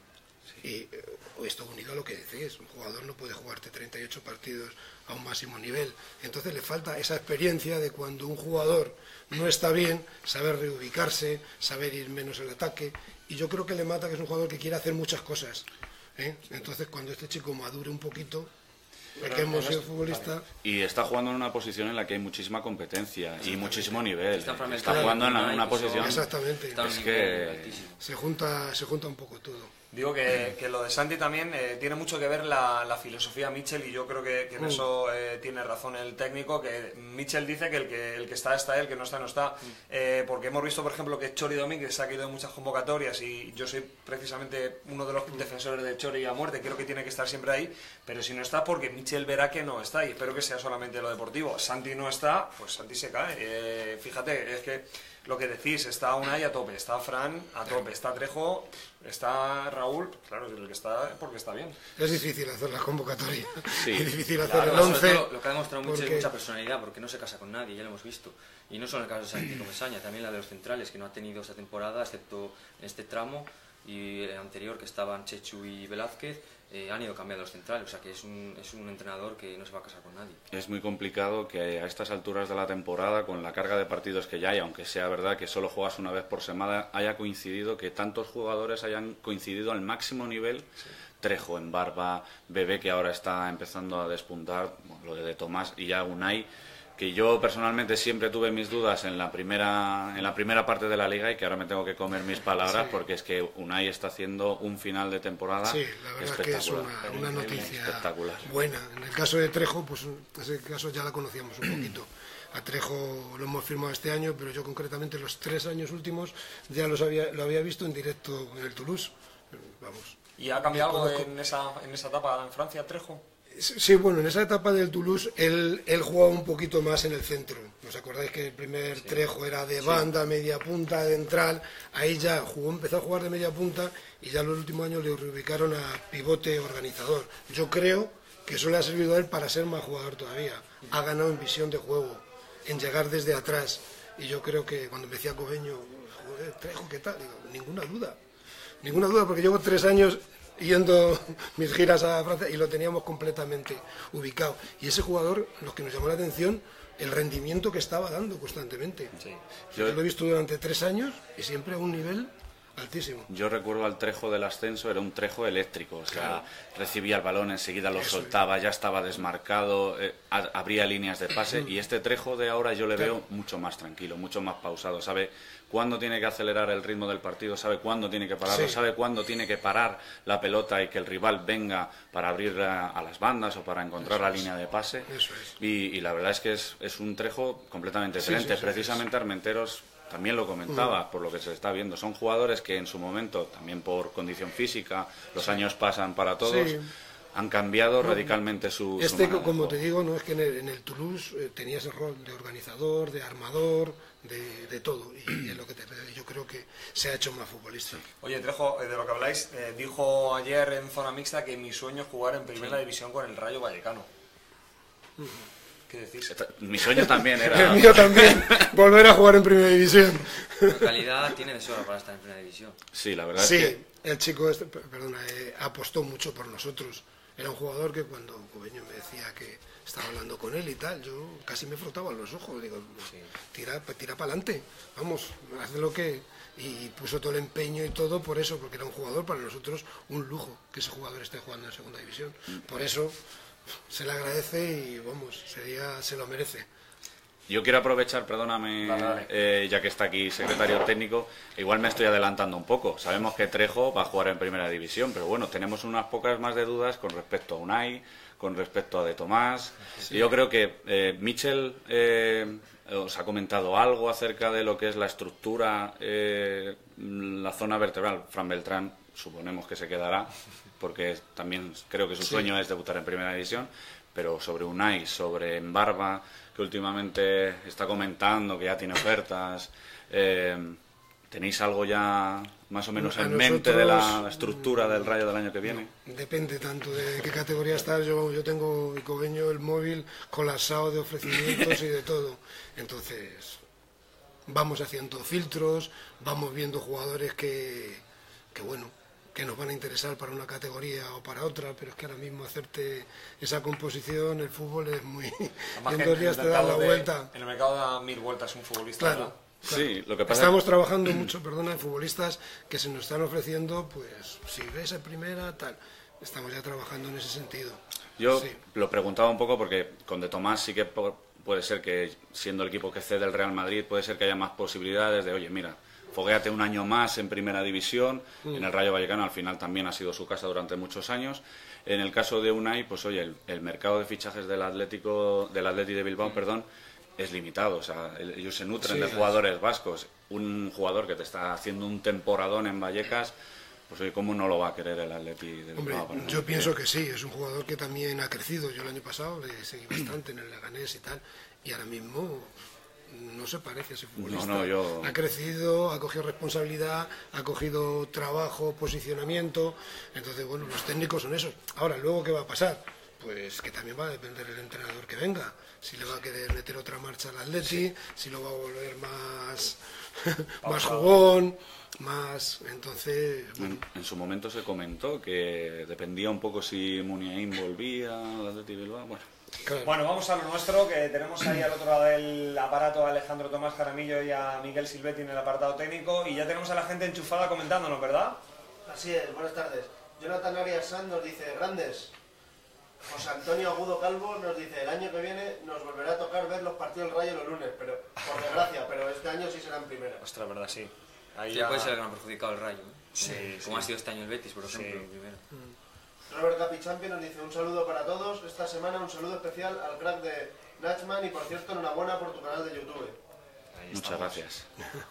Y eh, esto único lo que decís, un jugador no puede jugarte treinta y ocho partidos a un máximo nivel. Entonces le falta esa experiencia de cuando un jugador no está bien, saber reubicarse, saber ir menos al ataque. Y yo creo que le mata que es un jugador que quiere hacer muchas cosas, ¿eh? Entonces cuando este chico madure un poquito, el que hemos sido futbolista...
Y está jugando en una posición en la que hay muchísima competencia y muchísimo nivel.
Está
Está,
fragmentado,
jugando en
no
una,
hay,
una
que son-
posición...
Exactamente.
Está a un
Es
nivel
que-
altísimo.
Se junta, se junta un poco todo.
Digo que, que lo de Santi también eh, tiene mucho que ver la, la filosofía Mitchell y yo creo que, que en
Mm.
eso eh, tiene razón el técnico, que Mitchell dice que el que, el que está está, el que no está no está, eh, porque hemos visto por ejemplo que Chori Domínguez se ha quedado en muchas convocatorias y yo soy precisamente uno de los defensores de Chori a muerte, creo que tiene que estar siempre ahí, pero si no está porque Mitchell verá que no está y espero que sea solamente lo deportivo. Santi no está, pues Santi se cae. Eh, fíjate, es que lo que decís, está Unai a tope, está Fran a tope, está Trejo, está Raúl, claro, el que está porque está bien.
Es difícil hacer la convocatoria,
Sí.
es difícil hacer
Claro,
el
Sobre
once.
todo, lo que ha demostrado mucho
porque-
es mucha personalidad, porque no se casa con nadie, ya lo hemos visto. Y no solo en el caso de Santi Comesaña, también la de los centrales, que no ha tenido esta temporada, excepto en este tramo, y el anterior, que estaban Chechu y Velázquez, eh, han ido cambiando los centrales. O sea que es un, es un entrenador que no se va a casar con nadie.
Es muy complicado que a estas alturas de la temporada, con la carga de partidos que ya hay, aunque sea verdad que solo juegas una vez por semana, haya coincidido que tantos jugadores hayan coincidido al máximo nivel. Trejo en barba, Bebé que ahora está empezando a despuntar, bueno, lo de, de Tomás y ya Unai, que yo personalmente siempre tuve mis dudas en la primera en la primera parte de la liga y que ahora me tengo que comer mis palabras
Sí.
porque es que Unai está haciendo un final de temporada
Sí, la verdad es que es
espectacular.
una, una noticia
Espectacular.
buena. En el caso de Trejo, pues en ese caso ya la conocíamos un poquito. A Trejo lo hemos firmado este año, pero yo concretamente los tres años últimos ya los había, lo había visto en directo en el Toulouse. Vamos.
¿Y ha cambiado algo
Conozco-
en esa, en esa etapa en Francia, Trejo?
Sí, bueno, en esa etapa del Toulouse él, él jugaba un poquito más en el centro. ¿Os acordáis que el primer sí. Trejo era de banda, sí. media punta, central? Ahí ya jugó, empezó a jugar de media punta y ya en los últimos años le reubicaron a pivote organizador. Yo creo que eso le ha servido a él para ser más jugador todavía. Ha ganado en visión de juego, en llegar desde atrás. Y yo creo que cuando me decía Cobeño, joder, Trejo, ¿qué tal? Digo, ninguna duda. Ninguna duda, porque llevo tres años yendo mis giras a Francia y lo teníamos completamente ubicado. Y ese jugador, lo que nos llamó la atención, el rendimiento que estaba dando constantemente. Sí. Yo, Yo lo he visto durante tres años y siempre a un nivel altísimo.
Yo recuerdo al Trejo del ascenso, era un Trejo eléctrico, o sea, claro. recibía el balón, enseguida lo Eso soltaba, es. ya estaba desmarcado, eh, abría líneas de pase, y este Trejo de ahora yo le claro. veo mucho más tranquilo, mucho más pausado, sabe cuándo tiene que acelerar el ritmo del partido, sabe cuándo tiene que pararlo, sí. sabe cuándo tiene que parar la pelota y que el rival venga para abrir a, a las bandas o para encontrar Eso la es. línea de pase.
Eso es.
y, y la verdad es que es, es un Trejo completamente diferente. Sí, sí, sí, Precisamente sí. Armenteros también lo comentaba, por lo que se está viendo. Son jugadores que en su momento, también por condición física, los sí. años pasan para todos, sí. han cambiado no, radicalmente su
Este,
su
como te digo, no es que en el, en el Toulouse eh, tenía ese rol de organizador, de armador, de, de todo. Y es lo que te, yo creo que se ha hecho más futbolista.
Oye, Trejo, de lo que habláis, eh, dijo ayer en zona mixta que mi sueño es jugar en primera sí. división con el Rayo Vallecano. Uh-huh. ¿Qué decís?
Mi sueño también era...
El mío también, volver a jugar en primera división.
La calidad tiene de sobra para estar en primera división.
Sí, la verdad
sí,
es que...
el chico este, perdona, eh, apostó mucho por nosotros. Era un jugador que cuando Cobeño me decía que estaba hablando con él y tal, yo casi me frotaba los ojos. Digo, sí. tira, tira para adelante, vamos, haz lo que... Y puso todo el empeño y todo por eso, porque era un jugador para nosotros un lujo que ese jugador esté jugando en segunda división. Por eso... se le agradece y vamos, sería, se lo merece.
Yo quiero aprovechar, perdóname, vale, vale. Eh, ya que está aquí secretario técnico, igual me estoy adelantando un poco. Sabemos que Trejo va a jugar en primera división, pero bueno, tenemos unas pocas más de dudas con respecto a Unai, con respecto a De Tomás. Sí. Yo creo que eh, Michel eh, os ha comentado algo acerca de lo que es la estructura, eh, la zona vertebral. Fran Beltrán suponemos que se quedará, porque también creo que su sí. sueño es debutar en primera división, pero sobre Unai, sobre Mbarba, que últimamente está comentando que ya tiene ofertas, eh, ¿tenéis algo ya más o menos a en nosotros, mente de la estructura del Rayo del año que viene?
Depende tanto de qué categoría estás. Yo, yo tengo el Cobeño, el móvil colapsado de ofrecimientos y de todo. Entonces, vamos haciendo filtros, vamos viendo jugadores que, que bueno, que nos van a interesar para una categoría o para otra, pero es que ahora mismo hacerte esa composición, el fútbol es muy... en dos días te da la de, vuelta.
En el mercado da mil vueltas un futbolista,
claro,
¿verdad?
Claro.
Sí, lo que pasa
Estamos
es...
trabajando mucho, perdona, en futbolistas que se nos están ofreciendo, pues, si ves en primera, tal. Estamos ya trabajando en ese sentido.
Yo
sí.
lo preguntaba un poco porque con De Tomás sí que puede ser que, siendo el equipo que cede el Real Madrid, puede ser que haya más posibilidades de, oye, mira, foguéate un año más en primera división. Mm. En el Rayo Vallecano al final también ha sido su casa durante muchos años. En el caso de Unai, pues oye, el, el mercado de fichajes del Atlético, del Atleti de Bilbao, mm. perdón, es limitado. O sea, ellos se nutren sí, de jugadores sí. vascos. Un jugador que te está haciendo un temporadón en Vallecas, pues oye, ¿cómo no lo va a querer el Atleti de Bilbao?
Hombre, yo pienso que sí, es un jugador que también ha crecido. Yo el año pasado le seguí bastante en el Leganés y tal, y ahora mismo... no se parece a ese futbolista.
No, no, yo...
Ha crecido, ha cogido responsabilidad, ha cogido trabajo, posicionamiento. Entonces, bueno, los técnicos son esos. Ahora, ¿luego qué va a pasar? Pues que también va a depender del entrenador que venga. Si le va a querer meter otra marcha al Atleti, sí. si lo va a volver más, más jugón, más... Entonces...
Bueno. En, en su momento se comentó que dependía un poco si Muniain volvía al Atleti Bilbao. Bueno...
Claro. Bueno, vamos a lo nuestro, que tenemos ahí al otro lado del aparato a Alejandro Tomás Jaramillo y a Miguel Silvetti en el apartado técnico, y ya tenemos a la gente enchufada comentándonos, ¿verdad?
Así es, buenas tardes. Jonathan Arias Sanz nos dice, grandes. José Antonio Agudo Calvo nos dice, el año que viene nos volverá a tocar ver los partidos del Rayo los lunes, pero por desgracia, pero este año sí será en primera.
Ostras, verdad, sí.
Ahí sí, ya... puede ser el gran perjudicado el Rayo, ¿eh?
Sí,
como
sí.
ha sido este año el Betis, por ejemplo,
sí.
primero.
Mm. Robert Capichampi nos dice un saludo para todos. Esta semana un saludo especial al crack de Nachman y por cierto enhorabuena por tu canal de YouTube.
Muchas gracias.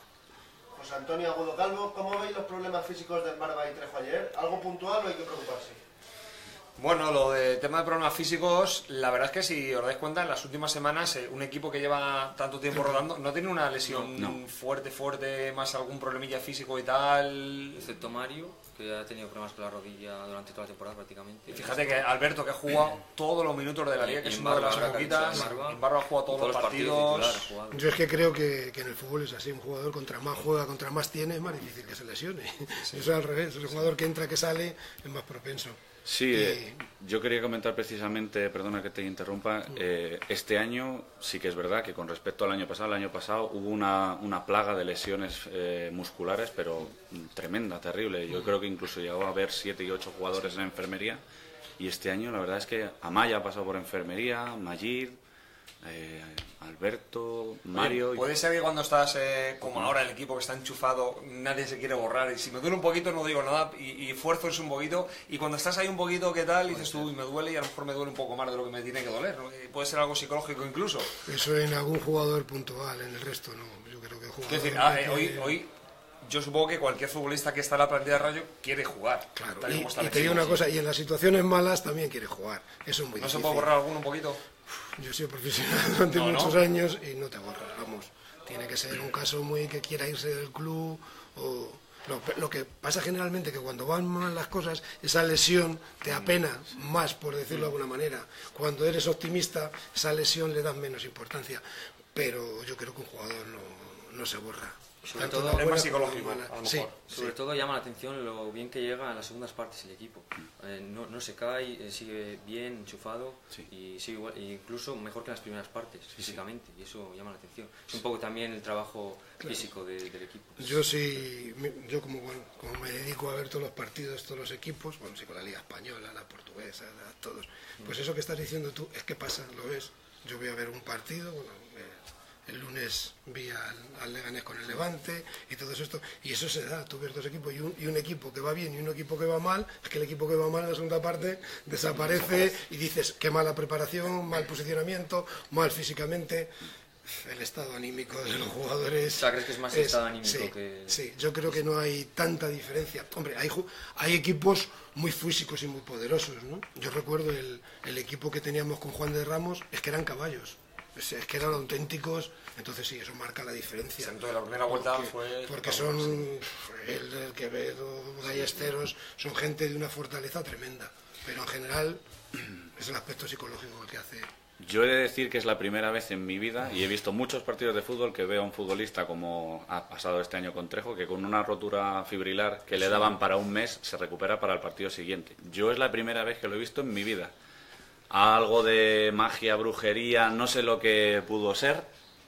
José Antonio Agudo Calvo, ¿cómo veis los problemas físicos de Mbarba y Trejo ayer? ¿Algo puntual o hay que preocuparse?
Bueno, lo de tema de problemas físicos, la verdad es que si os dais cuenta, en las últimas semanas eh, un equipo que lleva tanto tiempo rodando no tiene una lesión
No, no.
fuerte, fuerte, más algún problemilla físico y tal.
Excepto Mario, que ha tenido problemas con la rodilla durante toda la temporada prácticamente.
Y fíjate que Alberto, que ha jugado todos los minutos de la liga, que
Y
es
en
una de
Barba,
las
ahora que ha dicho
poquitas,
en Barba,
en Barba ha jugado todos,
todos
los
los partidos
partidos.
titulares ha jugado.
Yo es que creo que, que en el fútbol es así, un jugador contra más juega, contra más tiene, es más difícil que se lesione. Eso es al revés, el jugador que entra, que sale, es más propenso.
Sí,
Y-
eh, yo quería comentar precisamente, perdona que te interrumpa, eh, este año sí que es verdad que con respecto al año pasado, el año pasado hubo una, una plaga de lesiones eh, musculares, pero mm, tremenda, terrible. Yo creo que incluso llegó a haber siete y ocho jugadores en enfermería, y este año la verdad es que Amaya ha pasado por enfermería, Majid, eh, Alberto, Mario...
Oye, puede ser que cuando estás eh, como ahora el equipo que está enchufado, nadie se quiere borrar, y si me duele un poquito no digo nada y, y fuerzo es un poquito, y cuando estás ahí un poquito, ¿qué tal? Y dices tú, "Uy, me duele", y a lo mejor me duele un poco más de lo que me tiene que doler, ¿no? Y puede ser algo psicológico incluso.
Eso en algún jugador puntual, en el resto no. Yo creo que el jugador...
Quiero decir, ah, eh,
que-
hoy, hoy yo supongo que cualquier futbolista que está en la plantilla de Rayo quiere jugar.
Claro,
tal y
y,
como está
y
el
te digo
equipo.
una cosa, y en las situaciones malas también quiere jugar. Eso es muy
¿No se
difícil.
puede borrar alguno un poquito?
Yo he sido profesional durante
No, ¿no?
muchos años y no te borras, vamos. Tiene que ser un caso muy que quiera irse del club o... Lo, lo que pasa generalmente que cuando van mal las cosas, esa lesión te apena más, por decirlo de alguna manera. Cuando eres optimista, esa lesión le das menos importancia. Pero yo creo que un jugador no, no se borra.
Sobre
Tanto
todo-
la
es
buena
más
como la
psicológico,
mala.
a lo
Sí,
mejor.
Sobre
sí.
todo llama la atención lo bien que llega a las segundas partes el equipo. Eh, no, no se cae, eh, sigue bien, enchufado
Sí.
y sigue igual, e incluso mejor que en las primeras partes, físicamente, y eso llama la atención. Es un poco también el trabajo físico de- del equipo.
Yo sí, me- yo como, bueno, como me dedico a ver todos los partidos, todos los equipos, bueno, sí, con la Liga Española, la Portuguesa, la- todos, pues eso que estás diciendo tú, es que pasa, lo ves. Yo voy a ver un partido, bueno, eh, el lunes vi al, al Leganés con el Levante y todo esto, y eso se da, tú ves dos equipos y un, y un equipo que va bien y un equipo que va mal, es que el equipo que va mal en la segunda parte desaparece y dices, qué mala preparación, mal posicionamiento, mal físicamente. El estado anímico de los jugadores.
O sea, ¿crees que es más el estado anímico
sí,
que...?
Sí, yo creo que no hay tanta diferencia. Hombre, hay, ju- hay equipos muy físicos y muy poderosos, ¿no? Yo recuerdo el, el equipo que teníamos con Juan de Ramos, es que eran caballos, es, es que eran auténticos, entonces sí, eso marca la diferencia.
Entonces la primera vuelta
Porque,
fue...
porque son el, el Quevedo, Ballesteros, son gente de una fortaleza tremenda, pero en general es el aspecto psicológico el que hace.
Yo he de decir que es la primera vez en mi vida, y he visto muchos partidos de fútbol, que veo a un futbolista como ha pasado este año con Trejo, que con una rotura fibrilar que le daban para un mes se recupera para el partido siguiente. Yo es la primera vez que lo he visto en mi vida. Algo de magia, brujería, no sé lo que pudo ser,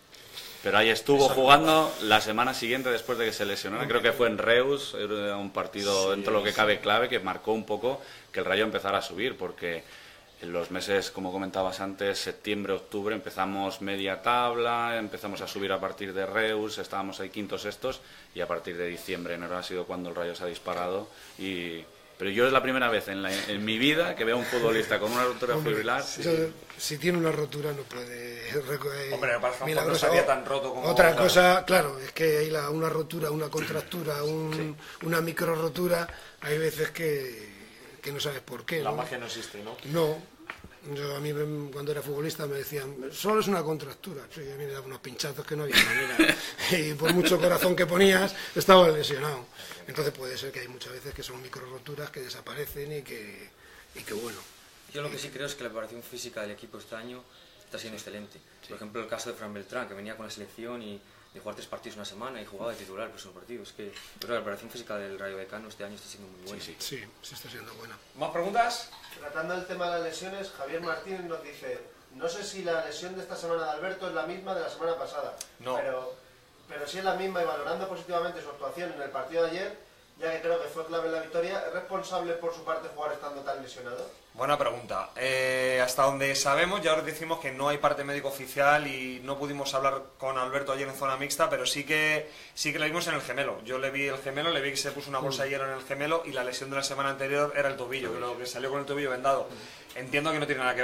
pero ahí estuvo jugando la semana siguiente después de que se lesionara. Creo que fue en Reus, era un partido dentro de lo que cabe clave, que marcó un poco que el Rayo empezara a subir, porque en los meses, como comentabas antes, septiembre, octubre, empezamos media tabla, empezamos a subir a partir de Reus, estábamos ahí quintos, sextos, y a partir de diciembre, enero ha sido cuando el Rayo se ha disparado. Y... Pero yo es la primera vez en, la- en mi vida que veo a un futbolista con una ruptura
Hombre,
fibrilar.
yo- si tiene una rotura no puede reco-
Hombre, para Juan
milagrosa.
no se había tan roto como...
Otra
claro.
cosa, claro, es que hay la- una rotura, una contractura, un- una micro rotura, hay veces que, que no sabes por qué.
La
¿no?
magia no existe, ¿no?
No, yo a mí me- cuando era futbolista me decían, solo es una contractura. Sí, a mí me daban unos pinchazos que no había manera. Y por mucho corazón que ponías, estaba lesionado. Entonces puede ser que hay muchas veces que son micro roturas que desaparecen y que, y que bueno.
Yo lo que sí creo es que la preparación física del equipo este año está siendo excelente. Por ejemplo, el caso de Fran Beltrán, que venía con la selección y de jugar tres partidos una semana y jugaba de titular por esos partidos. Es que yo creo que la preparación física del Rayo Vallecano este año está siendo muy buena.
Sí, sí.
Sí, sí está siendo buena.
¿Más preguntas?
Tratando el tema de las lesiones, Javier Martínez nos dice, no sé si la lesión de esta semana de Alberto es la misma de la semana pasada,
No.
pero, pero si es la misma y valorando positivamente su actuación en el partido de ayer, ya que creo que fue clave en la victoria, ¿es responsable por su parte jugar estando tan lesionado?
Buena pregunta. Eh, hasta donde sabemos, ya os decimos que no hay parte médico oficial y no pudimos hablar con Alberto ayer en zona mixta, pero sí que sí que le vimos en el gemelo. Yo le vi el gemelo, le vi que se puso una bolsa de hielo en el gemelo y la lesión de la semana anterior era el tobillo, que lo que salió con el tobillo vendado. Entiendo que no tiene nada que ver,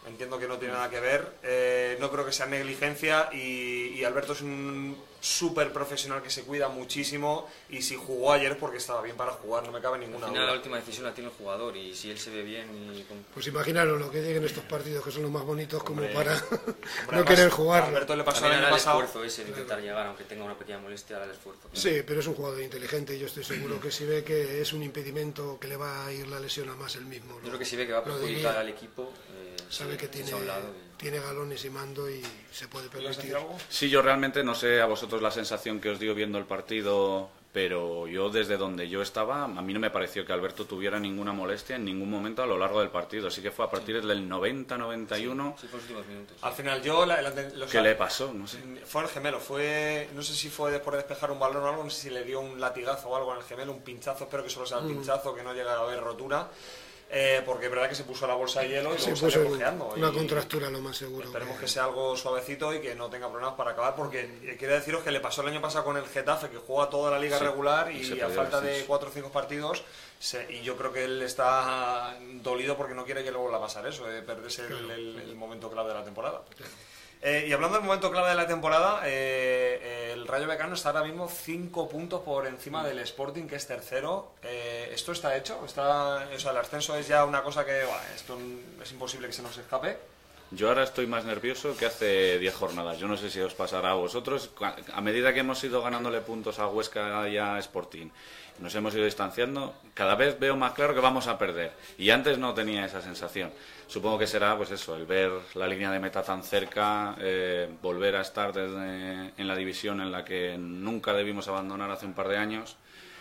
entiendo que no tiene nada que ver, eh, no creo que sea negligencia y, y Alberto es un súper profesional que se cuida muchísimo y si jugó ayer es porque estaba bien para jugar, no me cabe ninguna
Al final
duda.
la última decisión la tiene el jugador y si él se ve bien y con...
Pues imaginaros lo que lleguen estos partidos que son los más bonitos como
Hombre,
para
Hombre,
no
además,
querer
a
jugar.
Alberto le pasó el
También
año
hará el
pasado.
esfuerzo ese de intentar llegar, aunque tenga una pequeña molestia, hará el esfuerzo.
Sí, pero es un jugador inteligente y yo estoy seguro que si ve que es un impedimento que le va a ir la lesión a más él mismo.
Yo
lo-
creo que si ve que va a
lo
perjudicar
diría.
al equipo, eh,
Sabe
se-
que
se
tiene,
echa a un lado y-
tiene galones y mando y se puede
¿Quieres decir
permitir.
algo?
Sí, yo realmente no sé a vosotros la sensación que os dio viendo el partido, pero yo desde donde yo estaba, a mí no me pareció que Alberto tuviera ninguna molestia en ningún momento a lo largo del partido. Así que fue a partir del noventa noventa y uno.
Sí, fue los últimos minutos.
Al final yo, la, la- los-
¿Qué le pasó? No sé.
Fue el gemelo, fue, no sé si fue después de despejar un balón o algo, no sé si le dio un latigazo o algo en el gemelo, un pinchazo, espero que solo sea el pinchazo, que no llegue a haber rotura, eh, porque es verdad que se puso la bolsa de hielo y
Se
luego
puso
salió cojeando.
una
y
contractura lo más seguro.
Esperemos que sea algo suavecito y que no tenga problemas para acabar, porque eh, quiero deciros que le pasó el año pasado con el Getafe, que juega toda la liga
Sí,
regular
y
y,
se
a
perdió
falta
el
de
descenso.
cuatro o cinco partidos, se- y yo creo que él está dolido porque no quiere que luego le va a pasar eso, de perderse el, el- el momento clave de la temporada. Eh, y hablando del momento clave de la temporada, eh, el Rayo Vallecano está ahora mismo cinco puntos por encima del Sporting, que es tercero. Eh, ¿Esto está hecho? Está, o sea, el ascenso es ya una cosa que buah, esto es imposible que se nos escape.
Yo ahora estoy más nervioso que hace diez jornadas. Yo no sé si os pasará a vosotros. A medida que hemos ido ganándole puntos a Huesca y a Sporting, nos hemos ido distanciando, cada vez veo más claro que vamos a perder. Y antes no tenía esa sensación. Supongo que será, pues eso, el ver la línea de meta tan cerca, eh, volver a estar desde, en la división en la que nunca debimos abandonar hace un par de años.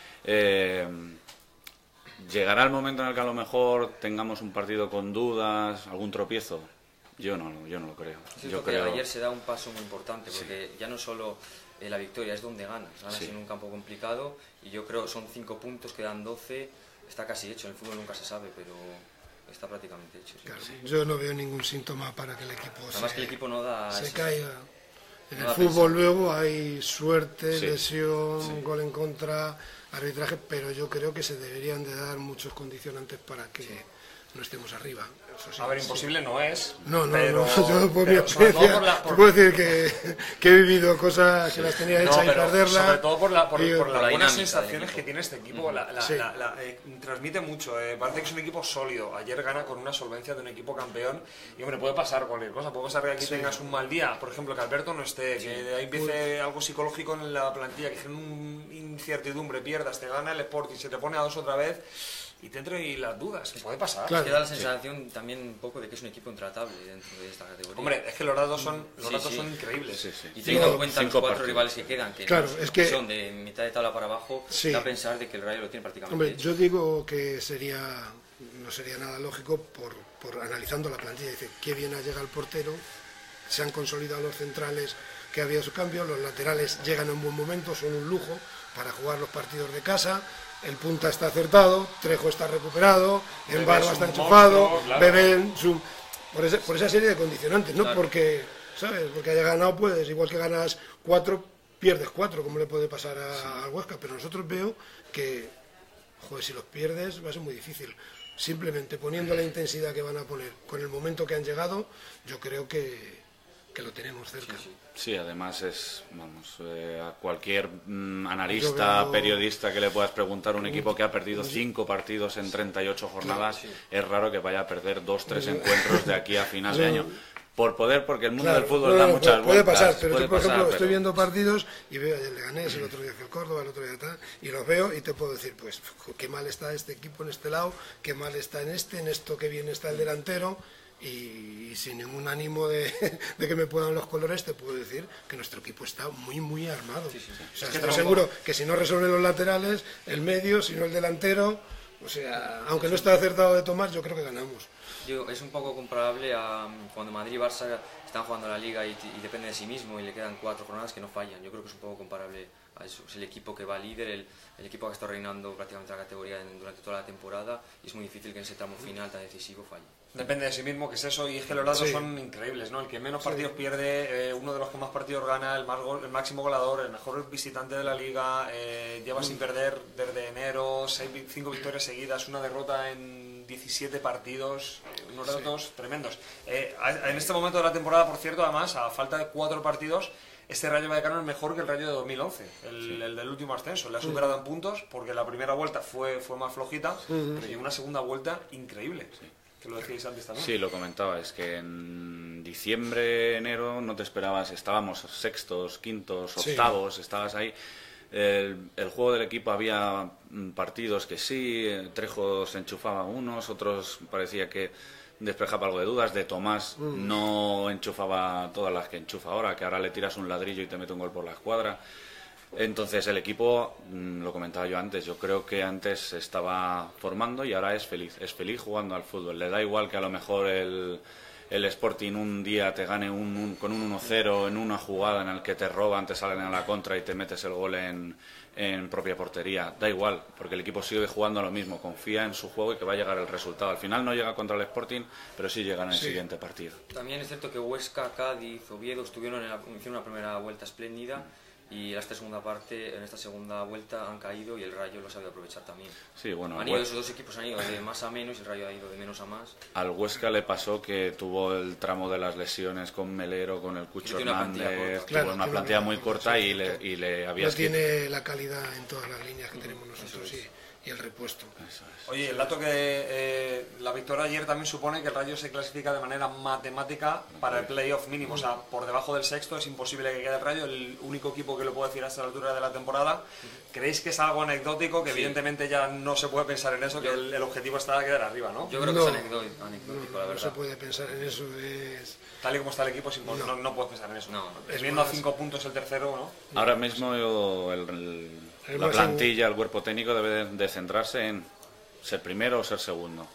Eh, ¿Llegará el momento en el que a lo mejor tengamos un partido con dudas, algún tropiezo? Yo no, yo no lo creo.
Siento
Yo
que
creo...
ayer se da un paso muy importante, porque ya no solo eh, la victoria es donde ganas, ganas
Sí.
en un campo complicado, y yo creo son cinco puntos, quedan doce, está casi hecho, en el fútbol nunca se sabe, pero está prácticamente hecho. sí.
Claro, yo no veo ningún síntoma para que el equipo
Además
se,
que el equipo no da...
se
ese-
caiga. En
no
el
da
fútbol
pensar.
luego hay suerte,
Sí.
lesión,
Sí.
gol en contra, arbitraje, pero yo creo que se deberían de dar muchos condicionantes para que no estemos arriba. Eso sí,
A ver,
sí.
imposible no es.
No, no,
pero,
no, yo por mi
pero sobre todo
experiencia
por la-
te
por-
puedo decir que, que he vivido cosas que las tenía
No,
hechas y
pero
perderlas.
sobre todo por, la, por,
y-
por las
la
buenas
dinámica del
sensaciones
equipo.
que tiene este equipo. La, la-
Sí.
la- la- eh, transmite mucho. Eh, parece que es un equipo sólido. Ayer gana con una solvencia de un equipo campeón. Y hombre, puede pasar cualquier cosa. Puede pasar que aquí tengas un mal día. Por ejemplo, que Alberto no esté. Que de ahí empiece algo psicológico en la plantilla. Que genere un incertidumbre, pierdas, te gana el Sporting, se te pone a dos otra vez. Y te entran y las dudas. Puede pasar.
Claro.
Es que da la sensación también un poco de que es un equipo intratable dentro de esta categoría.
Hombre, es que los datos son, los
Sí,
datos
sí.
son increíbles.
Sí, sí.
Y teniendo en cuenta los
Cinco
cuatro
partidos.
rivales que quedan, que,
Claro,
no-
es que-
son de mitad de tabla para abajo,
Sí.
da a pensar de que el Rayo lo tiene prácticamente
Hombre,
hecho.
yo digo que sería no sería nada lógico por, por analizando la plantilla. Dice, qué bien ha llegado el portero, se han consolidado los centrales que había su cambio, los laterales llegan en buen momento, son un lujo para jugar los partidos de casa, el punta está acertado, Trejo está recuperado,
Bebé
en Barba
es
está
un
enchufado,
monstruo, claro.
Bebé en su- por, ese- por esa serie de condicionantes, no
Claro.
porque, ¿sabes? Porque haya ganado, puedes, igual que ganas cuatro, pierdes cuatro, como le puede pasar a, al Huesca, pero nosotros veo que, joder, si los pierdes va a ser muy difícil. Simplemente poniendo la intensidad que van a poner con el momento que han llegado, yo creo que, que lo tenemos cerca.
Sí, además es, vamos, eh, a cualquier mm, analista,
Yo veo-
periodista que le puedas preguntar, un equipo que ha perdido cinco partidos en treinta y ocho jornadas, es raro que vaya a perder dos, tres encuentros de aquí a final de
Yo-
año. Por poder, porque el mundo
Claro,
del fútbol
no,
da
no,
muchas
puede
vueltas.
pasar, pero
puede
yo, por ejemplo,
pasar,
estoy
pero-
viendo partidos y veo el Leganés, el otro día que el Córdoba, el otro día tal, y los veo y te puedo decir, pues, qué mal está este equipo en este lado, qué mal está en este, en esto que bien está el delantero, y, y sin ningún ánimo de, de que me puedan los colores, te puedo decir que nuestro equipo está muy, muy armado. O sea,
Es que
estoy
tronco.
seguro que si no resuelven los laterales, el medio, si no el delantero, o sea, aunque no está acertado de Tomás, yo creo que ganamos.
Yo- es un poco comparable a mm, cuando Madrid y Barça están jugando la Liga y, y depende de sí mismo y le quedan cuatro jornadas que no fallan. Yo creo que es un poco comparable a eso. Es el equipo que va líder, el, el equipo que está reinando prácticamente la categoría en- durante toda la temporada y es muy difícil que en ese tramo final tan decisivo falle.
Depende de sí mismo, que es eso, y es que los datos
Sí.
son increíbles, ¿no? El que menos partidos pierde, eh, uno de los que más partidos gana, el, más gol- el máximo goleador, el mejor visitante de la liga, eh, lleva sin perder desde enero, seis, vi- cinco victorias seguidas, una derrota en diecisiete partidos, unos datos sí. tremendos. Eh, en este momento de la temporada, por cierto, además, a falta de cuatro partidos, este Rayo Vallecano es mejor que el Rayo de dos mil once, el, sí. el del último ascenso. Le ha superado sí. en puntos porque la primera vuelta fue, fue más flojita, sí. pero llegó una segunda vuelta increíble. Sí. Que lo decíais antes también.
Sí, lo comentaba, es que en diciembre, enero no te esperabas, estábamos sextos, quintos, octavos, sí. estabas ahí. El, el juego del equipo había partidos que sí, Trejo se enchufaba unos, otros parecía que despejaba algo de dudas. De Tomás mm. no enchufaba todas las que enchufa ahora, que ahora le tiras un ladrillo y te mete un gol por la escuadra. Entonces el equipo, lo comentaba yo antes, yo creo que antes se estaba formando y ahora es feliz, es feliz jugando al fútbol. Le da igual que a lo mejor el, el Sporting un día te gane un, un, con un uno cero en una jugada en la que te roban, te salen a la contra y te metes el gol en, en propia portería. Da igual, porque el equipo sigue jugando lo mismo, confía en su juego y que va a llegar el resultado. Al final no llega contra el Sporting, pero sí llega en el sí. siguiente partido.
También es cierto que Huesca, Cádiz, Oviedo estuvieron en la, hicieron una primera vuelta espléndida. Y en esta segunda parte, en esta segunda vuelta han caído y el Rayo lo ha sabido aprovechar también.
Sí, bueno,
han ido esos dos equipos, han ido de más a menos y el Rayo ha ido de menos a más.
Al Huesca le pasó que tuvo el tramo de las lesiones con Melero, con el Cucho Hernández, tuvo claro, una plantilla muy corta y le, y le había...
No tiene la calidad en todas las líneas que tenemos nosotros y, y el repuesto.
Eso es.
Oye, el dato que eh, la victoria ayer también supone que el Rayo se clasifica de manera matemática para el playoff mínimo, o sea, por debajo del sexto es imposible que quede el Rayo, el único equipo que lo puede decir hasta la altura de la temporada. ¿Creéis que es algo anecdótico, que sí. evidentemente ya no se puede pensar en eso, que el, el objetivo está a quedar arriba, ¿no?
Yo creo
no,
que es anecdótico, anecdótico
no,
la verdad.
No se puede pensar en eso, es...
Tal y como está el equipo, es imposible, no. No, no puedes pensar en eso.
No,
es viendo a cinco puntos el tercero, ¿no?
Ahora mismo yo, el, el, el la plantilla, el cuerpo técnico debe de, de centrarse en ser primero o ser segundo.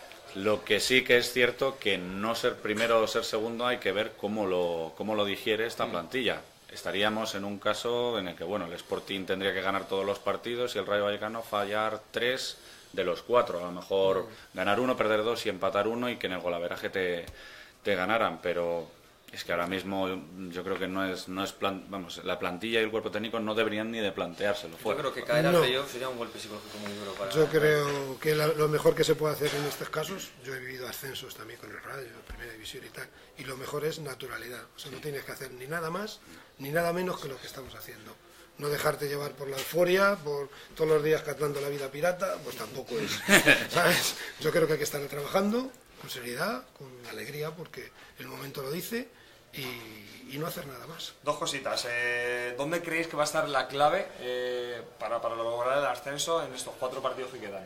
Lo que sí que es cierto que no ser primero o ser segundo hay que ver cómo lo, cómo lo digiere esta plantilla. Estaríamos en un caso en el que bueno, el Sporting tendría que ganar todos los partidos y el Rayo Vallecano fallar tres de los cuatro. A lo mejor ganar uno, perder dos y empatar uno y que en el golaveraje te, te ganaran, pero es que ahora mismo yo creo que no es, no es plan, vamos, la plantilla y el cuerpo técnico no deberían ni de planteárselo.
Yo creo que caer al playoff sería un golpe psicológico muy duro para...
Yo creo que la, lo mejor que se puede hacer en estos casos, yo he vivido ascensos también con el Rayo, primera división y tal, y lo mejor es naturalidad, o sea, no tienes que hacer ni nada más ni nada menos que lo que estamos haciendo. No dejarte llevar por la euforia, por todos los días cantando la vida pirata, pues tampoco es, ¿sabes? Yo creo que hay que estar trabajando con seriedad, con alegría, porque el momento lo dice. Y, y no hacer nada más.
Dos cositas. Eh, ¿Dónde creéis que va a estar la clave eh, para, para lograr el ascenso en estos cuatro partidos que quedan?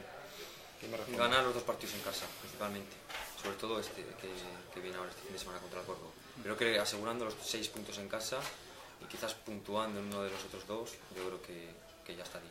Ganar los dos partidos en casa, principalmente. Sobre todo este que, que viene ahora este fin de semana contra el Córdoba. Pero creo que asegurando los seis puntos en casa y quizás puntuando en uno de los otros dos, yo creo que, que ya estaría.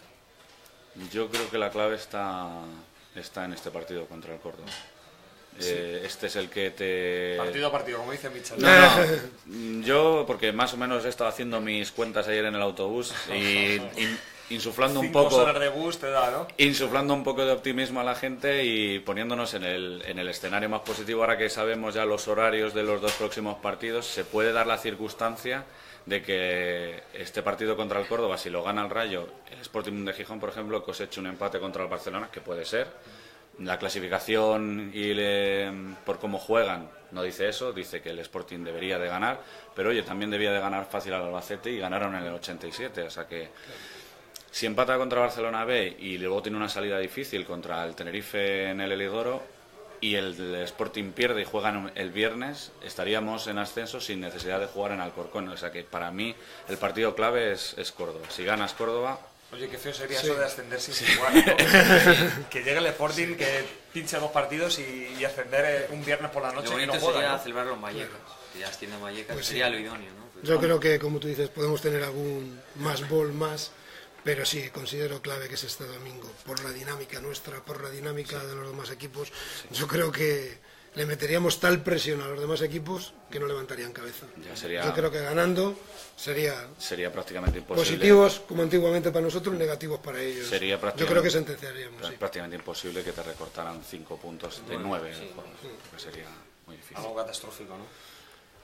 Yo creo que la clave está, está en este partido contra el Córdoba. Sí. Eh, este es el que te...
Partido a partido, como dice Michel.
No, no, yo, porque más o menos he estado haciendo mis cuentas ayer en el autobús y in, insuflando un poco...
horas de bus te da, ¿no?
Insuflando un poco de optimismo a la gente y poniéndonos en el, en el escenario más positivo. Ahora que sabemos ya los horarios de los dos próximos partidos, se puede dar la circunstancia de que este partido contra el Córdoba, si lo gana el Rayo, el Sporting de Gijón, por ejemplo, coseche un empate contra el Barcelona, que puede ser. La clasificación y le, por cómo juegan no dice eso, dice que el Sporting debería de ganar, pero oye, también debía de ganar fácil al Albacete y ganaron en el ochenta y siete, o sea que si empata contra Barcelona B y luego tiene una salida difícil contra el Tenerife en el Helidoro y el, el Sporting pierde y juegan el viernes, estaríamos en ascenso sin necesidad de jugar en Alcorcón, o sea que para mí el partido clave es, es Córdoba. Si ganas Córdoba...
Oye, qué feo sería sí. eso de ascender sin sí. jugar, ¿no? Que llegue el Sporting, sí. que pinche dos partidos y, y ascender un viernes por la noche.
Lo
y
bonito
no juega,
sería
¿no?
celebrarlo en Vallecas, que ya asciende a Vallecas, pues sería sí. lo idóneo, ¿no? Pues
yo vamos. creo que, como tú dices, podemos tener algún más bol más, pero sí, considero clave que es este domingo, por la dinámica nuestra, por la dinámica sí. de los demás equipos. Sí. Yo creo que le meteríamos tal presión a los demás equipos que no levantarían cabeza.
Ya sería...
Yo creo que ganando sería,
sería prácticamente imposible.
Positivos, como antiguamente para nosotros, negativos para ellos.
Sería
Yo creo que sentenciaríamos.
Sí. Prácticamente imposible que te recortaran cinco puntos de nueve. Sí. Sí. Sería muy difícil.
Algo catastrófico, ¿no?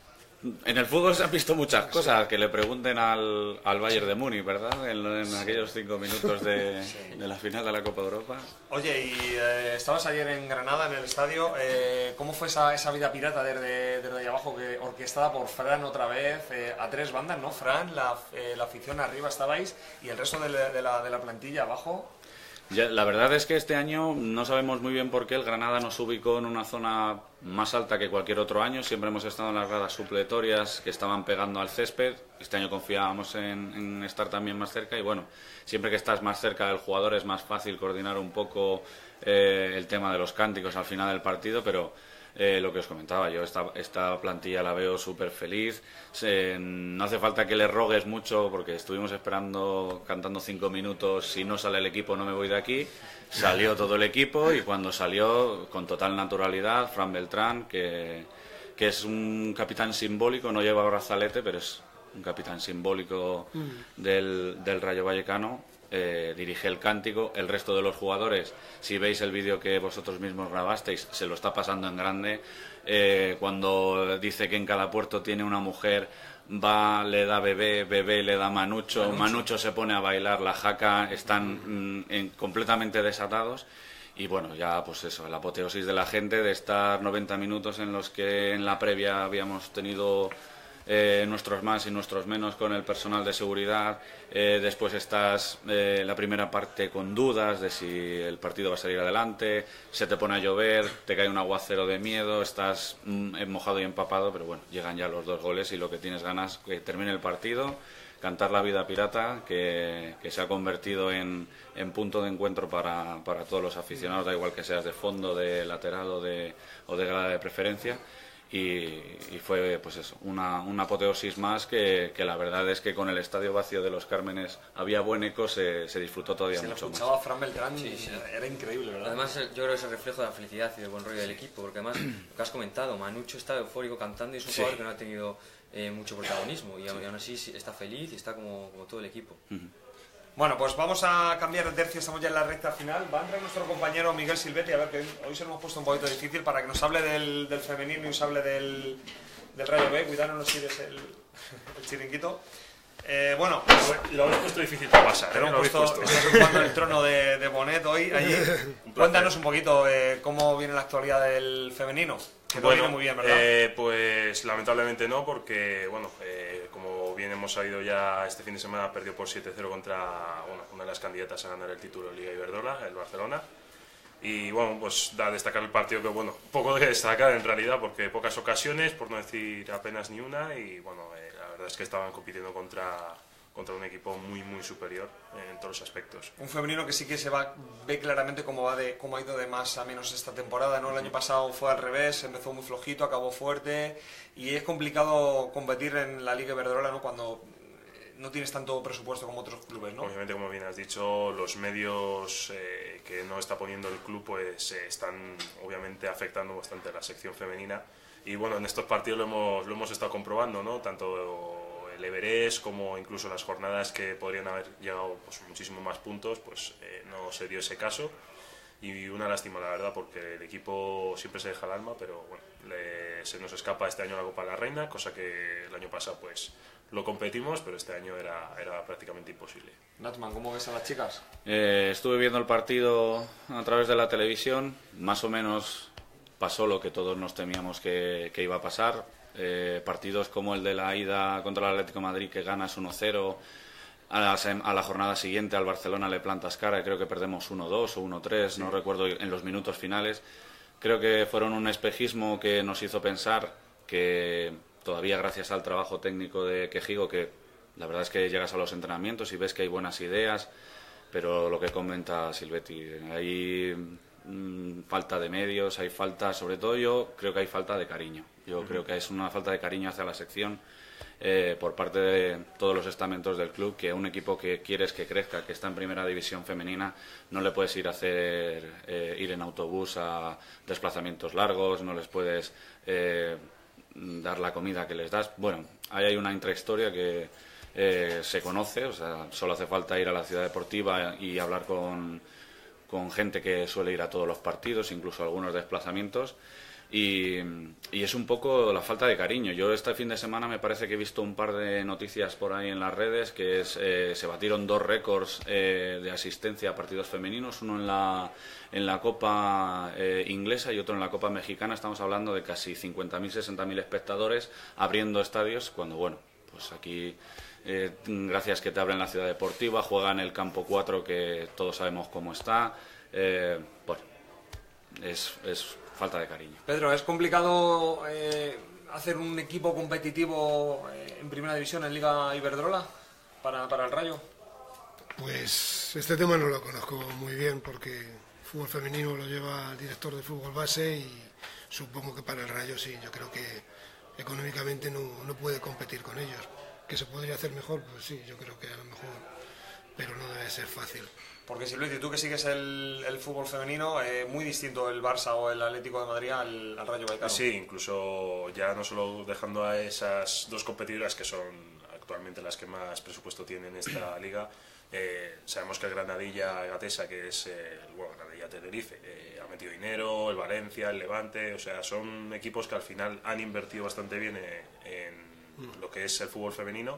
En el fútbol se han visto muchas cosas, que le pregunten al, al Bayern de Múnich, ¿verdad? En, en aquellos cinco minutos de, sí. de la final de la Copa de Europa.
Oye, y eh, estabas ayer en Granada, en el estadio, eh, ¿cómo fue esa, esa vida pirata desde, desde ahí abajo, que orquestada por Fran otra vez, eh, a tres bandas, ¿no? Fran, la, eh, la afición arriba estabais, y el resto de la, de la, de la plantilla abajo...
Ya, la verdad es que este año no sabemos muy bien por qué el Granada nos ubicó en una zona más alta que cualquier otro año. Siempre hemos estado en las gradas supletorias que estaban pegando al césped. Este año confiábamos en, en estar también más cerca y bueno, siempre que estás más cerca del jugador es más fácil coordinar un poco eh, el tema de los cánticos al final del partido, pero... Eh, lo que os comentaba, yo esta, esta plantilla la veo súper feliz. Se, no hace falta que le rogues mucho porque estuvimos esperando, cantando cinco minutos, si no sale el equipo no me voy de aquí. Salió todo el equipo y cuando salió, con total naturalidad, Fran Beltrán, que, que es un capitán simbólico, no lleva brazalete, pero es un capitán simbólico del, del Rayo Vallecano. Eh, dirige el cántico, el resto de los jugadores, si veis el vídeo que vosotros mismos grabasteis, se lo está pasando en grande. Eh, cuando dice que en cada puerto tiene una mujer, va, le da bebé, bebé le da manucho, manucho, manucho se pone a bailar la jaca, están mm, en, completamente desatados. Y bueno, ya pues eso, la apoteosis de la gente de estar noventa minutos en los que en la previa habíamos tenido... Eh, nuestros más y nuestros menos con el personal de seguridad, eh, después estás eh, la primera parte con dudas de si el partido va a salir adelante, se te pone a llover, te cae un aguacero de miedo, estás mm, mojado y empapado, pero bueno, llegan ya los dos goles y lo que tienes ganas que termine el partido, cantar la vida pirata que, que se ha convertido en, en punto de encuentro para, para todos los aficionados, da igual que seas de fondo, de lateral o de, o de grada de preferencia. Y, y fue pues eso, una, una apoteosis más que, que la verdad es que con el estadio vacío de los Cármenes había buen eco, se, se disfrutó todavía
se
mucho más.
Se lo escuchaba a Fran Beltrán y sí, sí. Era increíble, ¿verdad?
Además yo creo que es el reflejo de la felicidad y del buen rollo del equipo, porque además lo que has comentado, Manucho está eufórico cantando y es un sí. jugador que no ha tenido eh, mucho protagonismo y, sí. y aún así está feliz y está como, como todo el equipo.
Uh-huh. Bueno, pues vamos a cambiar de tercio, estamos ya en la recta final. Va a entrar nuestro compañero Miguel Silvetti, a ver, que hoy se lo hemos puesto un poquito difícil para que nos hable del, del femenino y nos hable del, del Rayo B. Cuidado, no nos tires el, el chiringuito. Eh, bueno,
lo habéis puesto difícil para pasar.
Pero
¿eh?
hemos puesto, puesto. Estás ocupando el trono de, de Bonet hoy. Allí. Un Cuéntanos un poquito eh, cómo viene la actualidad del femenino. Que no
bueno,
viene muy bien, ¿verdad?
Eh, pues lamentablemente no, porque bueno, eh, como bien hemos sabido ya este fin de semana perdió por siete cero contra bueno, una de las candidatas a ganar el título de Liga Iberdrola, el Barcelona. Y bueno, pues da a destacar el partido que bueno, poco de destacar en realidad, porque pocas ocasiones, por no decir apenas ni una, y bueno, eh, la verdad es que estaban compitiendo contra... contra un equipo muy muy superior en todos los aspectos.
Un femenino que sí que se va ve claramente cómo va de cómo ha ido de más a menos esta temporada, ¿no? El año pasado fue al revés, empezó muy flojito, acabó fuerte y es complicado competir en la Liga Iberdrola, ¿no? Cuando no tienes tanto presupuesto como otros clubes, ¿no?
Obviamente, como bien has dicho, los medios eh, que no está poniendo el club pues eh, están obviamente afectando bastante a la sección femenina y bueno, en estos partidos lo hemos, lo hemos estado comprobando, ¿no? Tanto el Everest como incluso las jornadas que podrían haber llegado pues, muchísimo más puntos, pues eh, no se dio ese caso y una lástima la verdad porque el equipo siempre se deja el alma, pero bueno, le, se nos escapa este año la Copa de la Reina, cosa que el año pasado pues lo competimos, pero este año era, era prácticamente imposible.
Natman, ¿cómo ves a las chicas?
Eh, estuve viendo el partido a través de la televisión, más o menos pasó lo que todos nos temíamos que, que iba a pasar. Eh, partidos como el de la ida contra el Atlético de Madrid que ganas uno cero, a la, a la jornada siguiente al Barcelona le plantas cara y creo que perdemos uno dos o uno tres, sí. No recuerdo en los minutos finales. Creo que fueron un espejismo que nos hizo pensar que todavía gracias al trabajo técnico de Quejigo, que la verdad es que llegas a los entrenamientos y ves que hay buenas ideas, pero lo que comenta Silvetti, hay mmm, falta de medios, hay falta, sobre todo yo creo que hay falta de cariño. Yo uh-huh. creo que es una falta de cariño hacia la sección eh, por parte de todos los estamentos del club, que un equipo que quieres que crezca, que está en primera división femenina, no le puedes ir a hacer eh, ir en autobús a desplazamientos largos, no les puedes eh, dar la comida que les das. Bueno, ahí hay una intrahistoria que eh, se conoce, o sea, solo hace falta ir a la ciudad deportiva y hablar con, con gente que suele ir a todos los partidos, incluso algunos desplazamientos. Y, y es un poco la falta de cariño. Yo este fin de semana me parece que he visto un par de noticias por ahí en las redes que es, eh, se batieron dos récords eh, de asistencia a partidos femeninos, uno en la, en la Copa eh, inglesa y otro en la Copa mexicana. Estamos hablando de casi cincuenta mil, sesenta mil espectadores abriendo estadios cuando, bueno, pues aquí... Eh, gracias que te abren la ciudad deportiva, juega en el campo cuatro que todos sabemos cómo está. Eh, bueno, es, es falta de cariño.
Pedro, ¿es complicado eh, hacer un equipo competitivo eh, en Primera División, en Liga Iberdrola, para, para el Rayo?
Pues este tema no lo conozco muy bien porque el fútbol femenino lo lleva el director de fútbol base y supongo que para el Rayo sí, yo creo que económicamente no, no puede competir con ellos. ¿Que se podría hacer mejor? Pues sí, yo creo que a lo mejor, pero no debe ser fácil.
Porque si Luis, y tú que sigues el, el fútbol femenino, eh, muy distinto el Barça o el Atlético de Madrid al, al Rayo Vallecano.
Sí, incluso ya no solo dejando a esas dos competidoras que son actualmente las que más presupuesto tienen en esta liga, eh, sabemos que el Granadilla Gatesa, que es eh, bueno, Granadilla Tenerife, eh, ha metido dinero, el Valencia, el Levante, o sea, son equipos que al final han invertido bastante bien en, en lo que es el fútbol femenino,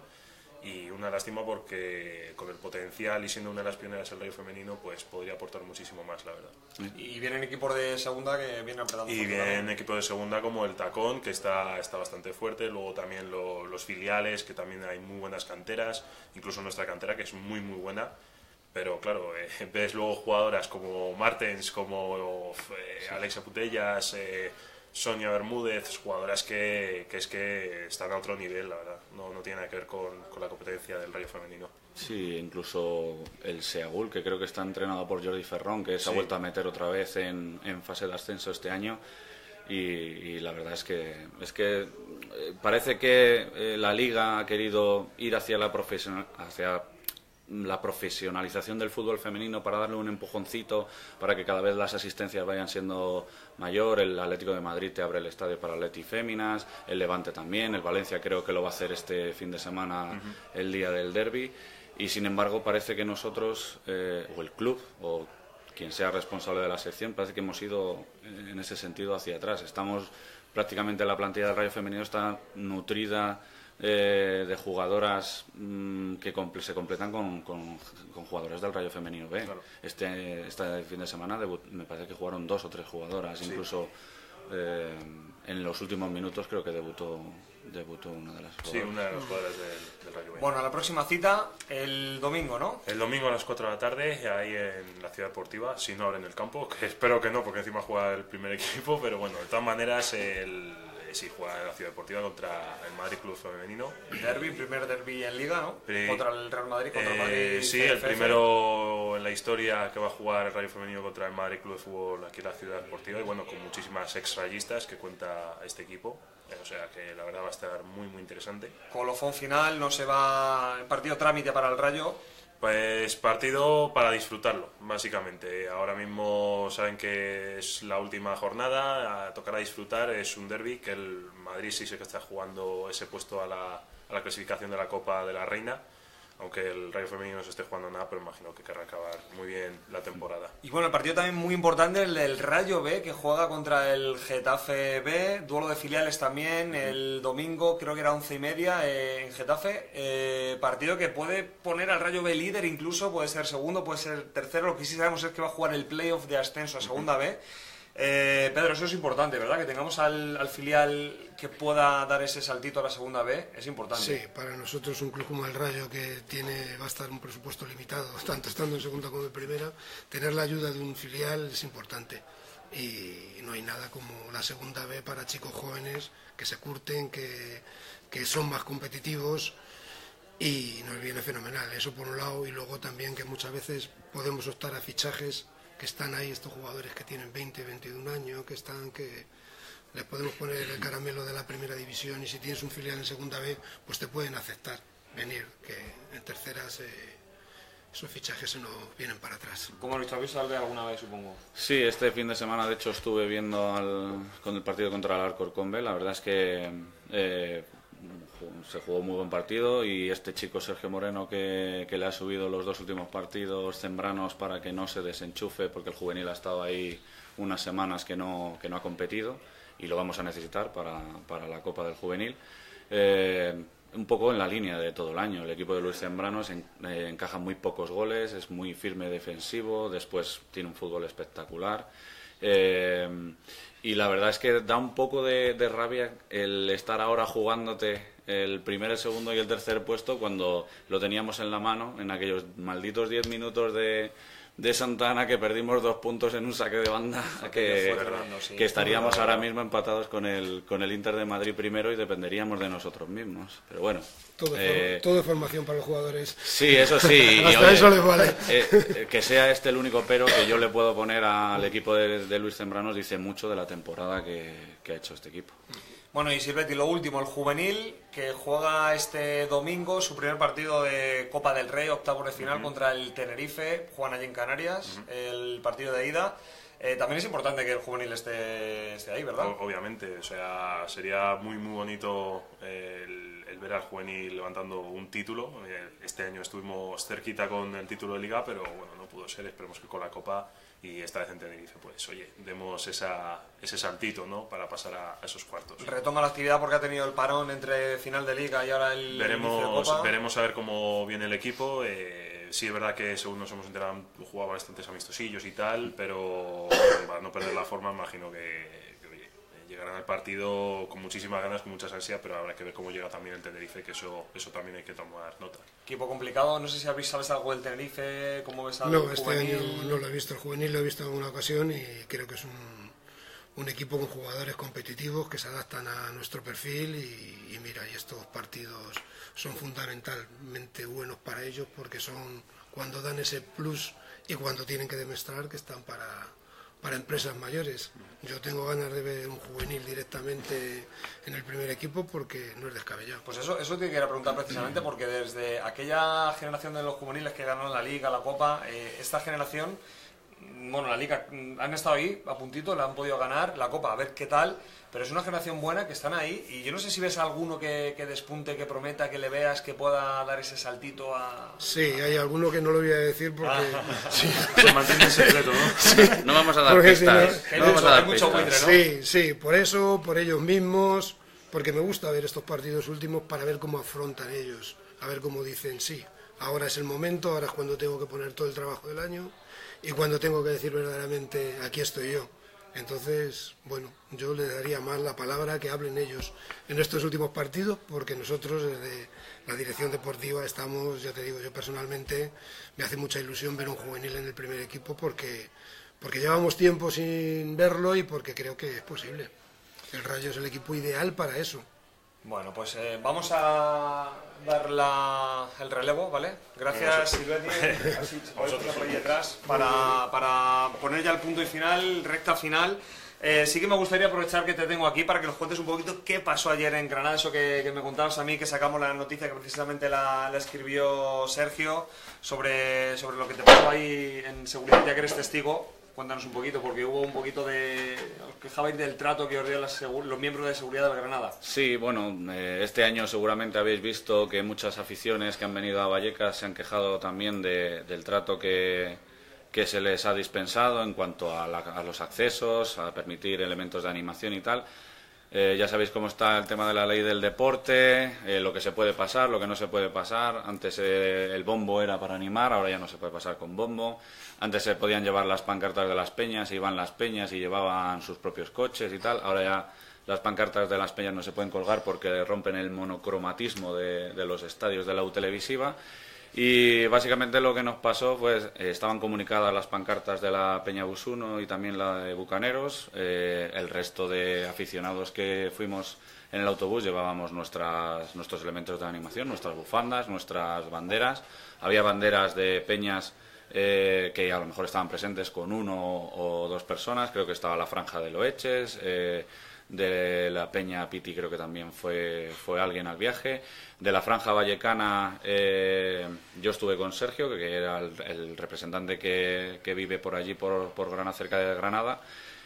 y una lástima porque con el potencial y siendo una de las pioneras del Rayo femenino pues podría aportar muchísimo más, la verdad.
Y vienen equipos de segunda que vienen apretando.
Y vienen equipos de segunda como el Tacón, que está, está bastante fuerte, luego también lo, los filiales, que también hay muy buenas canteras, incluso nuestra cantera que es muy muy buena. Pero claro, eh, ves luego jugadoras como Martens, como eh, sí. Alexia Putellas, eh, Sonia Bermúdez, jugadoras que, que es que están a otro nivel, la verdad. No, no tiene nada que ver con, con la competencia del Rayo femenino.
Sí, incluso el Seagull, que creo que está entrenado por Jordi Ferrón, que se
sí.
ha vuelto a meter otra vez en, en fase de ascenso este año. Y, y la verdad es que es que eh, parece que eh, la Liga ha querido ir hacia la profesional, hacia la profesionalización del fútbol femenino para darle un empujoncito para que cada vez las asistencias vayan siendo mayor. El Atlético de Madrid te abre el estadio para Atleti Féminas, el Levante también, el Valencia creo que lo va a hacer este fin de semana, uh-huh. el día del derbi, y sin embargo parece que nosotros eh, o el club o quien sea responsable de la sección parece que hemos ido en ese sentido hacia atrás. Estamos prácticamente, la plantilla del Rayo femenino está nutrida Eh, de jugadoras mmm, que comple se completan con, con, con jugadores del Rayo femenino B. Claro. Este, este fin de semana debut, me parece que jugaron dos o tres jugadoras, sí. Incluso eh, en los últimos minutos creo que debutó debutó una de las jugadoras.
Sí, una de las jugadoras del, del Rayo B.
Bueno, la próxima cita el domingo, ¿no?
El domingo a las cuatro de la tarde, ahí en la Ciudad Deportiva, si no abren el campo, que espero que no, porque encima juega el primer equipo, pero bueno, de todas maneras el sí, juega en la Ciudad Deportiva contra el Madrid Club Femenino.
Derby, primer derby en Liga, ¿no?
Pero,
contra el Real Madrid, contra el
eh,
Madrid.
Sí,
C F F.
el primero en la historia que va a jugar el Rayo Femenino contra el Madrid Club de Fútbol aquí en la Ciudad Deportiva, y bueno, con muchísimas extrayistas que cuenta este equipo. Eh, o sea que la verdad va a estar muy, muy interesante.
Colofón final, no se va. Partido trámite para el Rayo.
Pues partido para disfrutarlo, básicamente. Ahora mismo saben que es la última jornada, tocará disfrutar, es un derbi que el Madrid sí sé que está jugando ese puesto a la, a la clasificación de la Copa de la Reina, aunque el Rayo femenino no se esté jugando nada, pero imagino que querrá acabar muy bien la temporada.
Y bueno, el partido también muy importante, el del Rayo B, que juega contra el Getafe B, duelo de filiales también, uh-huh. el domingo creo que era once y media eh, en Getafe, eh, partido que puede poner al Rayo B líder incluso, puede ser segundo, puede ser tercero, lo que sí sabemos es que va a jugar el playoff de ascenso a segunda uh-huh. B. Eh, Pedro, eso es importante, ¿verdad? Que tengamos al, al filial que pueda dar ese saltito a la segunda B, es importante.
Sí, para nosotros un club como el Rayo, que tiene va a estar un presupuesto limitado, tanto estando en segunda como en primera, tener la ayuda de un filial es importante. Y no hay nada como la segunda B para chicos jóvenes que se curten, que, que son más competitivos, y nos viene fenomenal, eso por un lado, y luego también que muchas veces podemos optar a fichajes que están ahí, estos jugadores que tienen veinte, veintiún años, que están, que les podemos poner el caramelo de la primera división, y si tienes un filial en segunda B, pues te pueden aceptar venir, que en terceras eh, esos fichajes se nos vienen para atrás.
¿Cómo lo visto? ¿Habéis hablado alguna vez, supongo?
Sí, este fin de semana de hecho estuve viendo al, con el partido contra el Alcorcón B, la verdad es que eh, se jugó un muy buen partido, y este chico Sergio Moreno que, que le ha subido los dos últimos partidos Zembranos para que no se desenchufe, porque el juvenil ha estado ahí unas semanas que no, que no ha competido, y lo vamos a necesitar para, para la Copa del Juvenil. Eh, un poco en la línea de todo el año. El equipo de Luis Zambranos en, eh, encaja muy pocos goles, es muy firme defensivo, después tiene un fútbol espectacular. Eh, y la verdad es que da un poco de, de rabia el estar ahora jugándote el primer, el segundo y el tercer puesto cuando lo teníamos en la mano en aquellos malditos diez minutos de, de Santana, que perdimos dos puntos en un saque de banda, que,
tremendo, sí.
que estaríamos ahora mismo empatados con el, con el Inter de Madrid primero y dependeríamos de nosotros mismos. Pero bueno,
todo,
eh,
todo es formación para los jugadores.
Sí, eso sí.
Hasta
y, oye,
eso les vale.
Eh, eh, que sea este el único pero que yo le puedo poner al equipo de, de Luis Zambranos dice mucho de la temporada que, que ha hecho este equipo.
Bueno, y Silvetti, lo último, el juvenil, que juega este domingo su primer partido de Copa del Rey, octavos de final, uh-huh, contra el Tenerife, juegan allí en Canarias, uh-huh, el partido de ida. Eh, también es importante que el juvenil esté, esté ahí, ¿verdad?
Obviamente, o sea, sería muy muy bonito el, el ver al juvenil levantando un título. Este año estuvimos cerquita con el título de Liga, pero bueno, no pudo ser. Esperemos que con la Copa y esta vez en Tenerife, pues oye, demos esa, ese saltito, ¿no?, para pasar a, a esos cuartos.
Retoma la actividad porque ha tenido el parón entre final de Liga y ahora el
veremos,
inicio de Copa.
Veremos a ver cómo viene el equipo. Eh, sí es verdad que según nos hemos enterado jugaba bastantes amistosillos y tal, pero bueno, para no perder la forma imagino que, que oye, llegarán al partido con muchísimas ganas, con muchas ansias, pero habrá que ver cómo llega también el Tenerife, que eso, eso también hay que tomar nota.
Equipo complicado, no sé si habéis, sabes algo del Tenerife, cómo ves al
no,
juvenil.
Este año no lo he visto, el juvenil lo he visto en una ocasión y creo que es un, un equipo con jugadores competitivos que se adaptan a nuestro perfil y, y mira, y estos partidos son fundamentalmente buenos para ellos porque son cuando dan ese plus y cuando tienen que demostrar que están para, para empresas mayores. Yo tengo ganas de ver un juvenil directamente en el primer equipo porque no es descabellado.
Pues eso, eso te quería preguntar precisamente porque desde aquella generación de los juveniles que ganaron la Liga, la Copa, eh, esta generación, bueno, la Liga han estado ahí a puntito, la han podido ganar, la Copa, a ver qué tal, pero es una generación buena que están ahí y yo no sé si ves a alguno que, que despunte, que prometa, que le veas, que pueda dar ese saltito a...
Sí, hay alguno que no lo voy a decir porque...
Ah.
Sí.
Se mantiene en secreto, ¿no?
Sí.
No vamos a dar
Porque
pistas.
si
no-
no vamos a dar
hay mucho
pistas.
buitre, ¿no?
Sí, sí, por eso, por ellos mismos, porque me gusta ver estos partidos últimos para ver cómo afrontan ellos, a ver cómo dicen, sí, ahora es el momento, ahora es cuando tengo que poner todo el trabajo del año y cuando tengo que decir verdaderamente, aquí estoy yo. Entonces, bueno, yo les daría más la palabra que hablen ellos en estos últimos partidos, porque nosotros desde la dirección deportiva estamos, ya te digo, yo personalmente me hace mucha ilusión ver un juvenil en el primer equipo porque, porque llevamos tiempo sin verlo y porque creo que es posible. El Rayo es el equipo ideal para eso.
Bueno, pues eh, vamos a dar la, el relevo, ¿vale? Gracias, Silvetti, así se puede poner por ahí detrás, para, para poner ya el punto y final, recta final. Eh, sí que me gustaría aprovechar que te tengo aquí para que nos cuentes un poquito qué pasó ayer en Granada, eso que, que me contabas a mí, que sacamos la noticia que precisamente la, la escribió Sergio, sobre, sobre lo que te pasó ahí en seguridad, ya que eres testigo. Cuéntanos un poquito, porque hubo un poquito de... Os quejabais del trato que os dieron las segu- los miembros de seguridad del Granada.
Sí, bueno, eh, este año seguramente habéis visto que muchas aficiones que han venido a Vallecas se han quejado también de, del trato que, que se les ha dispensado en cuanto a, la, a los accesos, a permitir elementos de animación y tal. Eh, ya sabéis cómo está el tema de la ley del deporte, eh, lo que se puede pasar, lo que no se puede pasar. Antes eh, el bombo era para animar, ahora ya no se puede pasar con bombo. Antes se podían llevar las pancartas de las peñas, iban las peñas y llevaban sus propios coches y tal. Ahora ya las pancartas de las peñas no se pueden colgar porque rompen el monocromatismo de, de los estadios de la U televisiva. Y básicamente lo que nos pasó, pues eh, estaban comunicadas las pancartas de la Peña Busuno y también la de Bucaneros. Eh, el resto de aficionados que fuimos en el autobús llevábamos nuestras, nuestros elementos de animación, nuestras bufandas, nuestras banderas. Había banderas de peñas eh, que a lo mejor estaban presentes con uno o dos personas. Creo que estaba la Franja de Loeches, eh, de la Peña Piti creo que también fue, fue alguien al viaje. De la Franja Vallecana eh, yo estuve con Sergio, que era el, el representante que, que vive por allí, por, por Granada, cerca de Granada.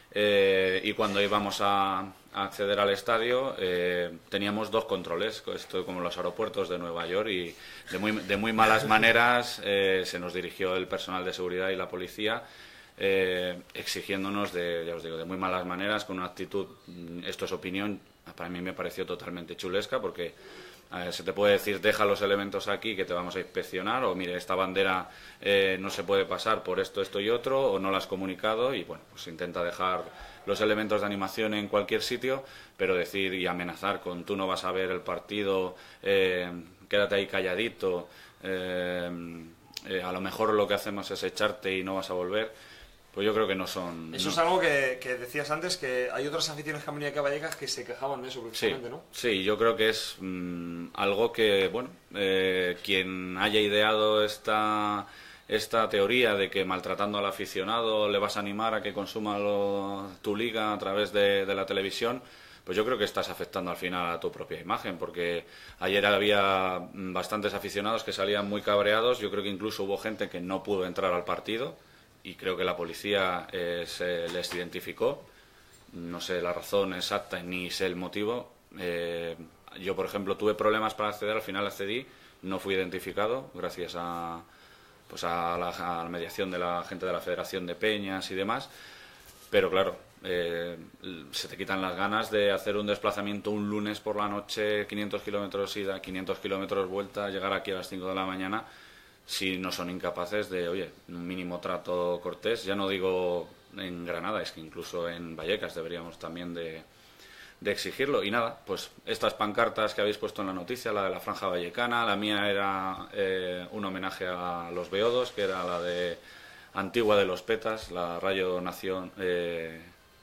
Eh, y cuando íbamos a, a acceder al estadio eh, teníamos dos controles, esto como los aeropuertos de Nueva York, y de muy, de muy malas maneras eh, se nos dirigió el personal de seguridad y la policía eh, exigiéndonos de, ya os digo, de muy malas maneras, con una actitud, esto es opinión, para mí me pareció totalmente chulesca, porque eh, se te puede decir, deja los elementos aquí que te vamos a inspeccionar, o mire, esta bandera eh, no se puede pasar por esto, esto y otro, o no la has comunicado, y bueno, pues intenta dejar los elementos de animación en cualquier sitio, pero decir y amenazar con tú no vas a ver el partido, eh, quédate ahí calladito, eh, eh, a lo mejor lo que hacemos es echarte y no vas a volver, pues yo creo que no son...
Eso
no.
es algo que, que decías antes, que hay otras aficiones que han venido aquí a Vallecas que se quejaban de eso precisamente,
sí,
¿no?
Sí, yo creo que es mmm, algo que, bueno, eh, quien haya ideado esta... esta teoría de que maltratando al aficionado le vas a animar a que consuma lo, tu liga a través de, de la televisión, pues yo creo que estás afectando al final a tu propia imagen, porque ayer había bastantes aficionados que salían muy cabreados, yo creo que incluso hubo gente que no pudo entrar al partido y creo que la policía eh, se les identificó, no sé la razón exacta ni sé el motivo. Eh, yo, por ejemplo, tuve problemas para acceder, al final accedí, no fui identificado gracias a... pues a la, a la mediación de la gente de la Federación de Peñas y demás, pero claro, eh, se te quitan las ganas de hacer un desplazamiento un lunes por la noche, quinientos kilómetros ida, quinientos kilómetros vuelta, llegar aquí a las cinco de la mañana, si no son incapaces de, oye, un mínimo trato cortés. Ya no digo en Granada, es que incluso en Vallecas deberíamos también de... de exigirlo. Y nada, pues estas pancartas que habéis puesto en la noticia, la de la Franja Vallecana, la mía era eh, un homenaje a los Beodos, que era la de Antigua de los Petas, la Rayo Nación eh,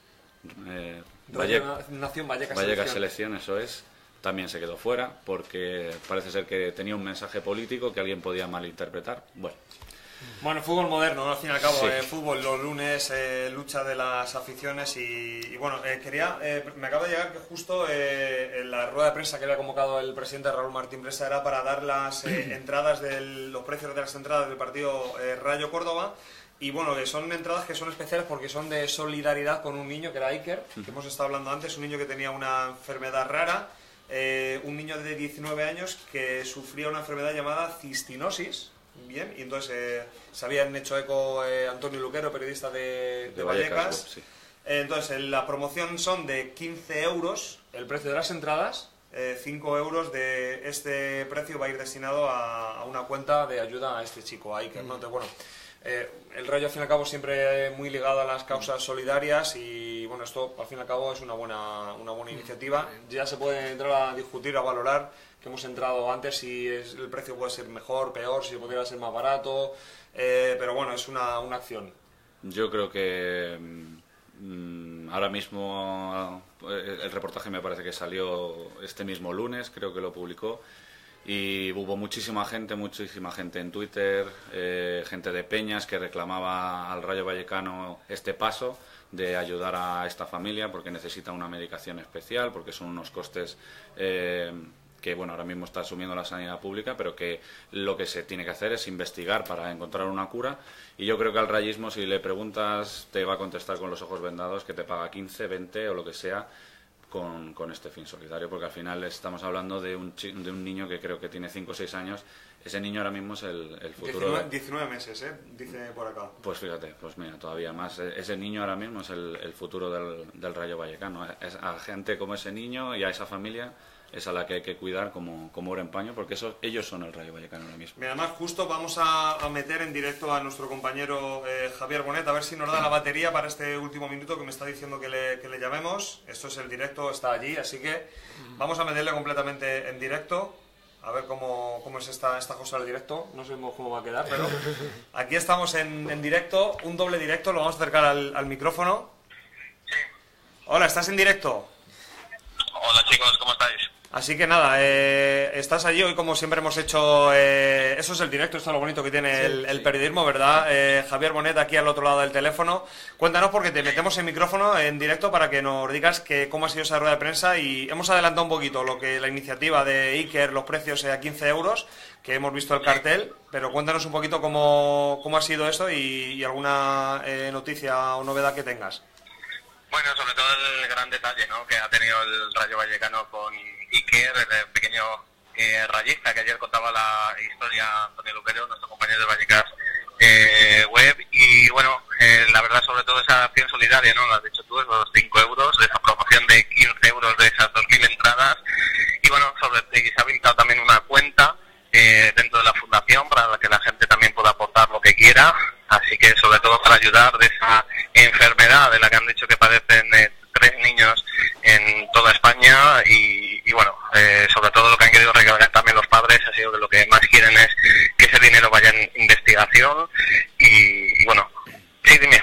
eh, Valle,
Nación Vallecas,
Vallecas
Selección.
Selección, eso es, también se quedó fuera porque parece ser que tenía un mensaje político que alguien podía malinterpretar. Bueno,
Bueno, fútbol moderno, ¿no? Al fin y al cabo,
Sí.
eh, fútbol los lunes, eh, lucha de las aficiones y, y bueno, eh, quería, eh, me acaba de llegar que justo eh, en la rueda de prensa que había convocado el presidente Raúl Martín Presa era para dar las eh, entradas, del, los precios de las entradas del partido eh, Rayo Córdoba. Y bueno, que son entradas que son especiales porque son de solidaridad con un niño que era Iker, que hemos estado hablando antes, un niño que tenía una enfermedad rara, eh, un niño de diecinueve años que sufría una enfermedad llamada cistinosis. Bien, y entonces eh, se habían hecho eco eh, Antonio Luquero, periodista de, de,
de
Vallecas.
Vallecas, sí.
Eh, entonces, en la promoción son de quince euros el precio de las entradas, eh, cinco euros de este precio va a ir destinado a, a una cuenta de ayuda a este chico, a Iker, ¿no? Entonces, bueno, eh, el Rayo al fin y al cabo siempre muy ligado a las causas solidarias y bueno, esto al fin y al cabo es una buena, una buena iniciativa. Ya se puede entrar a discutir, a valorar, que hemos entrado antes, si es, el precio puede ser mejor, peor, si podría ser más barato, eh, pero bueno, es una, una acción.
Yo creo que mmm, ahora mismo eh, el reportaje me parece que salió este mismo lunes, creo que lo publicó, y hubo muchísima gente, muchísima gente en Twitter, eh, gente de Peñas que reclamaba al Rayo Vallecano este paso de ayudar a esta familia porque necesita una medicación especial, porque son unos costes... Eh, que bueno, ahora mismo está asumiendo la sanidad pública, pero que lo que se tiene que hacer es investigar para encontrar una cura. Y yo creo que al rayismo, si le preguntas, te va a contestar con los ojos vendados que te paga quince, veinte o lo que sea con, con este fin solidario, porque al final estamos hablando de un, chi, de un niño que creo que tiene cinco o seis años. Ese niño ahora mismo es el, el futuro...
diecinueve, diecinueve meses, ¿eh? Dice por acá.
Pues fíjate, pues mira, todavía más. Ese niño ahora mismo es el, el futuro del, del Rayo Vallecano. Es a gente como ese niño y a esa familia es a la que hay que cuidar como, como oro en paño, porque eso, ellos son el Rayo Vallecano ahora mismo.
Y además, justo vamos a, a meter en directo a nuestro compañero eh, Javier Bonet, a ver si nos da la batería para este último minuto que me está diciendo que le, que le llamemos. Esto es el directo, está allí, así que vamos a meterle completamente en directo, a ver cómo, cómo es esta, esta cosa del directo. No sabemos cómo va a quedar, pero aquí estamos en, en directo, un doble directo, lo vamos a acercar al, al micrófono.
Sí.
Hola, ¿estás en directo?
Hola chicos, ¿cómo estáis?
Así que nada, eh, estás allí hoy como siempre hemos hecho, eh, eso es el directo, esto es lo bonito que tiene
sí,
el, el
sí.
periodismo, ¿verdad? Eh, Javier Bonet aquí al otro lado del teléfono. Cuéntanos porque te metemos el micrófono en directo para que nos digas que, cómo ha sido esa rueda de prensa y hemos adelantado un poquito lo que la iniciativa de Iker, los precios a quince euros, que hemos visto el cartel, pero cuéntanos un poquito cómo, cómo ha sido eso y, y alguna eh, noticia o novedad que tengas.
Bueno, sobre todo el gran detalle, ¿no?, que ha tenido el Rayo Vallecano con Iker, el pequeño eh, rayista que ayer contaba la historia Antonio Luquero, nuestro compañero de Vallecas eh, web, y bueno, eh, la verdad celebrar sobre todo esa acción solidaria, ¿no? Lo has dicho tú, esos cinco euros, de esa promoción de quince euros de esas dos mil entradas. Y bueno, sobre, y se ha habilitado también una cuenta eh, dentro de la fundación para que la gente también pueda aportar lo que quiera. Así que sobre todo para ayudar de esa enfermedad de la que han dicho que padecen eh, tres niños en toda España. Y, y bueno, eh, sobre todo lo que han querido recalcar también los padres ha sido que lo que más quieren es que ese dinero vaya en investigación. Y, y bueno, sí, dime.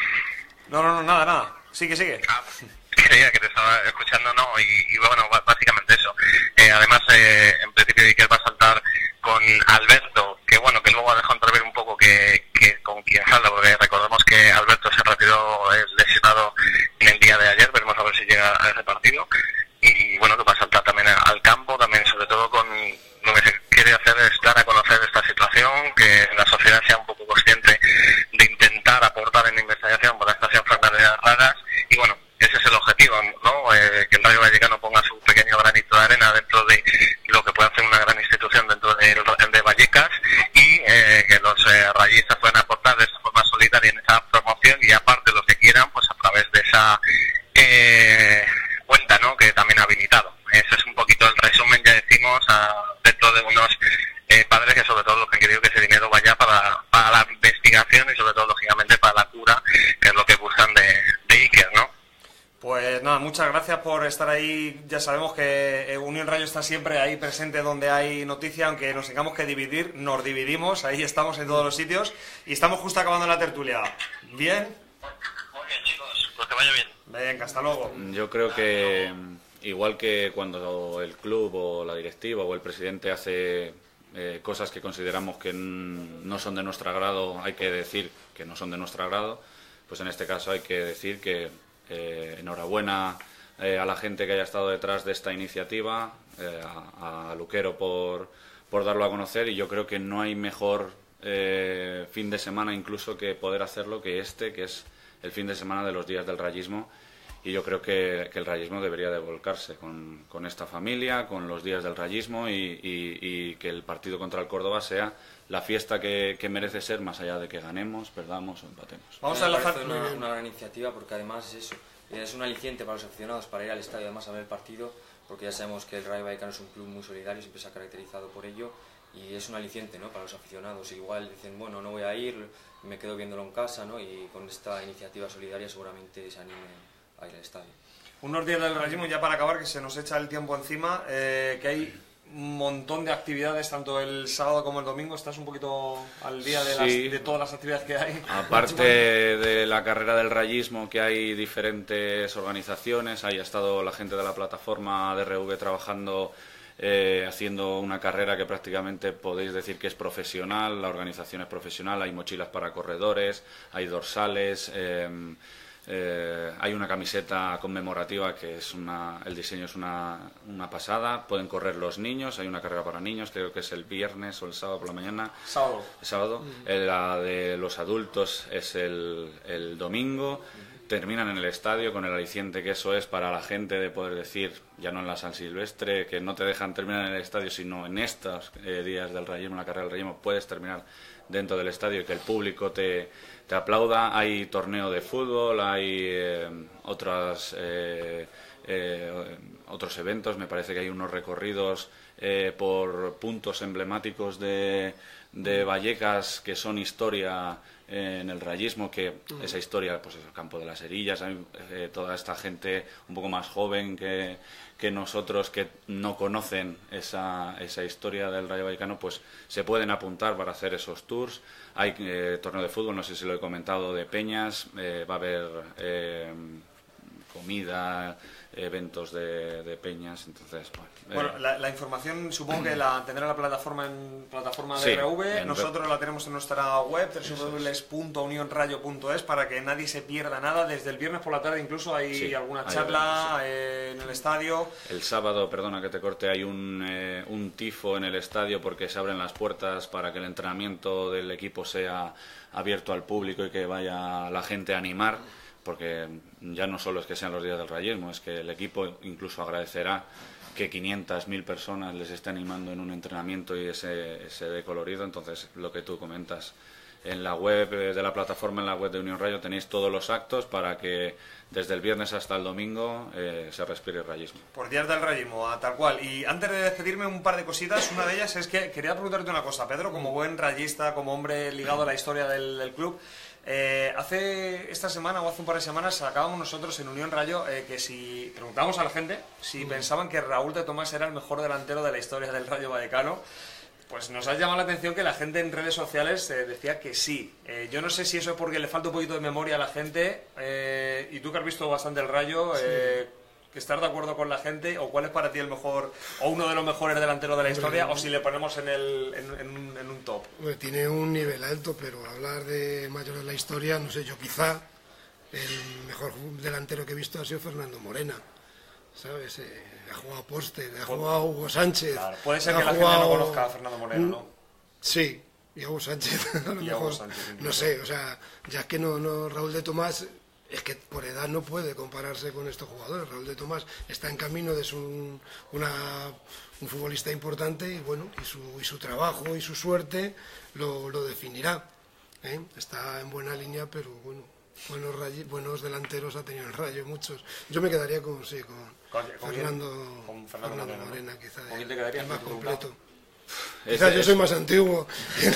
No, no, no, nada, nada. Sigue, sigue.
Ah, creía que te estaba escuchando, ¿no? Y, y bueno, básicamente eso. Eh, además, eh, en principio Iker va a saltar con Alberto, que bueno, que luego ha dejado entrever un poco que, que con quién salta, porque recordemos que Alberto se retiró eh, lesionado en el día de ayer, veremos a ver si llega a ese partido. Y bueno, que va a saltar también al campo, también sobre todo con lo que se quiere hacer es dar a conocer esta situación, que la sociedad sea un poco consciente de intentar aportar en investigación para estas enfermedades raras. Y bueno, ese es el objetivo, ¿no? Eh, que el Rayo Vallecano ponga su pequeño granito de arena dentro de lo que puede hacer una gran institución dentro de, de Vallecas, y eh, que los eh, rayistas puedan aportar de esa forma solidaria en esa promoción, y aparte los que quieran, pues a través de esa eh, cuenta, ¿no? Que también ha habilitado. Ese es un poquito el resumen, ya decimos, a, dentro de unos eh, padres que sobre todo lo que han querido que ese dinero vaya para, para la investigación y sobre todo, lógicamente, para la cura, que es lo que buscan de, de Iker, ¿no?
Pues nada, muchas gracias por estar ahí. Ya sabemos que Unión Rayo está siempre ahí presente donde hay noticia, aunque nos tengamos que dividir, nos dividimos, ahí estamos en todos los sitios y estamos justo acabando la tertulia. ¿Bien?
Muy bien, chicos, pues que vaya bien.
Venga, hasta luego.
Yo creo que igual que cuando el club o la directiva o el presidente hace eh, cosas que consideramos que no son de nuestro agrado, hay que decir que no son de nuestro agrado, pues en este caso hay que decir que Eh, enhorabuena eh, a la gente que haya estado detrás de esta iniciativa, eh, a, a Luquero por, por darlo a conocer, y yo creo que no hay mejor eh, fin de semana incluso que poder hacerlo que este, que es el fin de semana de los días del rayismo, y yo creo que, que el rayismo debería de volcarse con, con esta familia, con los días del rayismo, y, y, y que el partido contra el Córdoba sea la fiesta que, que merece ser, más allá de que ganemos, perdamos o empatemos.
Vamos a enlazar
una, una gran iniciativa, porque además es eso, es un aliciente para los aficionados para ir al estadio, además a ver el partido, porque ya sabemos que el Rayo Vallecano es un club muy solidario, siempre se ha caracterizado por ello, y es un aliciente, ¿no?, para los aficionados. Igual dicen, bueno, no voy a ir, me quedo viéndolo en casa, ¿no?, y con esta iniciativa solidaria seguramente se animen a ir al estadio.
Unos días del rayismo, ya para acabar, que se nos echa el tiempo encima, eh, que hay un montón de actividades, tanto el sábado como el domingo. ¿Estás un poquito al día de,
Sí.
las, de todas las actividades que hay?
Aparte de la carrera del rayismo, que hay diferentes organizaciones, ahí ha estado la gente de la plataforma D R V trabajando, eh, haciendo una carrera que prácticamente podéis decir que es profesional, la organización es profesional, hay mochilas para corredores, hay dorsales, eh, Eh, hay una camiseta conmemorativa que es una, el diseño es una, una pasada. Pueden correr los niños, hay una carrera para niños, creo que es el viernes o el sábado por la mañana.
Sábado.
Sábado. Uh-huh. La de los adultos es el, el domingo. Uh-huh. Terminan en el estadio con el aliciente que eso es para la gente de poder decir, ya no en la San Silvestre, que no te dejan terminar en el estadio, sino en estos eh, días del rayismo, la carrera del rayismo, puedes terminar dentro del estadio y que el público te, te aplauda. Hay torneo de fútbol, hay eh, otras, eh, eh, otros eventos, me parece que hay unos recorridos eh, por puntos emblemáticos de, de Vallecas que son historia eh, en el rayismo, que uh-huh. esa historia, pues es el campo de las Herillas, hay eh, toda esta gente un poco más joven que, que nosotros que no conocen esa, esa historia del Rayo Vallecano, pues se pueden apuntar para hacer esos tours. Hay eh, torneo de fútbol, no sé si lo he comentado, de peñas, eh, va a haber eh, comida, eventos de, de peñas, entonces bueno. Eh.
Bueno, la, la información supongo que la tendrá la plataforma en plataforma de
Sí,
R V,
en
nosotros
re...
la tenemos en nuestra web doble u doble u doble u punto unión rayo punto es para que nadie se pierda nada. Desde el viernes por la tarde incluso hay
sí,
alguna
hay
charla
eventos, sí.
eh, en el estadio.
El sábado, perdona que te corte, hay un, eh, un tifo en el estadio porque se abren las puertas para que el entrenamiento del equipo sea abierto al público y que vaya la gente a animar, porque ya no solo es que sean los días del rayismo, es que el equipo incluso agradecerá que quinientas mil personas les esté animando en un entrenamiento y ese, ese de colorido. Entonces, lo que tú comentas, en la web de la plataforma, en la web de Unión Rayo, tenéis todos los actos para que desde el viernes hasta el domingo eh, se respire el rayismo.
Por días del rayismo, a tal cual. Y antes de despedirme, un par de cositas. Una de ellas es que quería preguntarte una cosa, Pedro, como buen rayista, como hombre ligado a la historia del, del club. Eh, hace esta semana o hace un par de semanas sacábamos nosotros en Unión Rayo eh, que si preguntábamos a la gente si mm. pensaban que Raúl de Tomás era el mejor delantero de la historia del Rayo Vallecano. Pues nos ha llamado la atención que la gente en redes sociales eh, decía que sí. Eh, yo no sé si eso es porque le falta un poquito de memoria a la gente, eh, y tú que has visto bastante el Rayo, eh, sí. que estar de acuerdo con la gente, o cuál es para ti el mejor, o uno de los mejores delanteros de la historia, Hombre, o si le ponemos en, el, en, en, un, en un top.
Pues tiene un nivel alto, pero hablar de mayor de la historia, no sé, yo quizá el mejor delantero que he visto ha sido Fernando Morena. ¿Sabes? Eh, ha jugado Poste, ha jugado Hugo Sánchez.
Claro, puede ser que la jugado... gente no conozca a Fernando Moreno, ¿no?
Sí, y a Hugo Sánchez, a lo
y
mejor.
Hugo Sánchez,
no sé, o sea, ya que no, no Raúl de Tomás, es que por edad no puede compararse con estos jugadores. Raúl de Tomás está en camino de ser un, una, un futbolista importante y bueno, y su, y su trabajo y su suerte lo, lo definirá. ¿eh? Está en buena línea, pero bueno. Buenos, rayi, buenos delanteros ha tenido el Rayo, muchos. Yo me quedaría con, sí, con,
¿Con, con
Fernando,
con Fernando,
Fernando
Morena,
Morena, ¿no? Quizá
¿Con quién te quedarías?
el más completo.
Es,
Quizás yo
es...
soy más antiguo.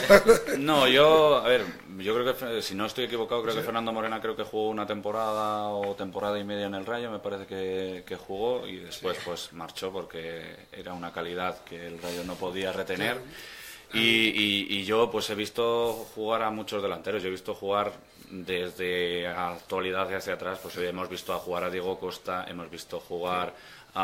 No, yo, a ver, yo creo que, si no estoy equivocado, creo sí. que Fernando Morena creo que jugó una temporada o temporada y media en el Rayo, me parece que, que jugó, y después sí. pues marchó porque era una calidad que el Rayo no podía retener. Claro. Y, y, y yo pues he visto jugar a muchos delanteros, yo he visto jugar desde actualidad hacia atrás, pues hoy hemos visto a jugar a Diego Costa, hemos visto jugar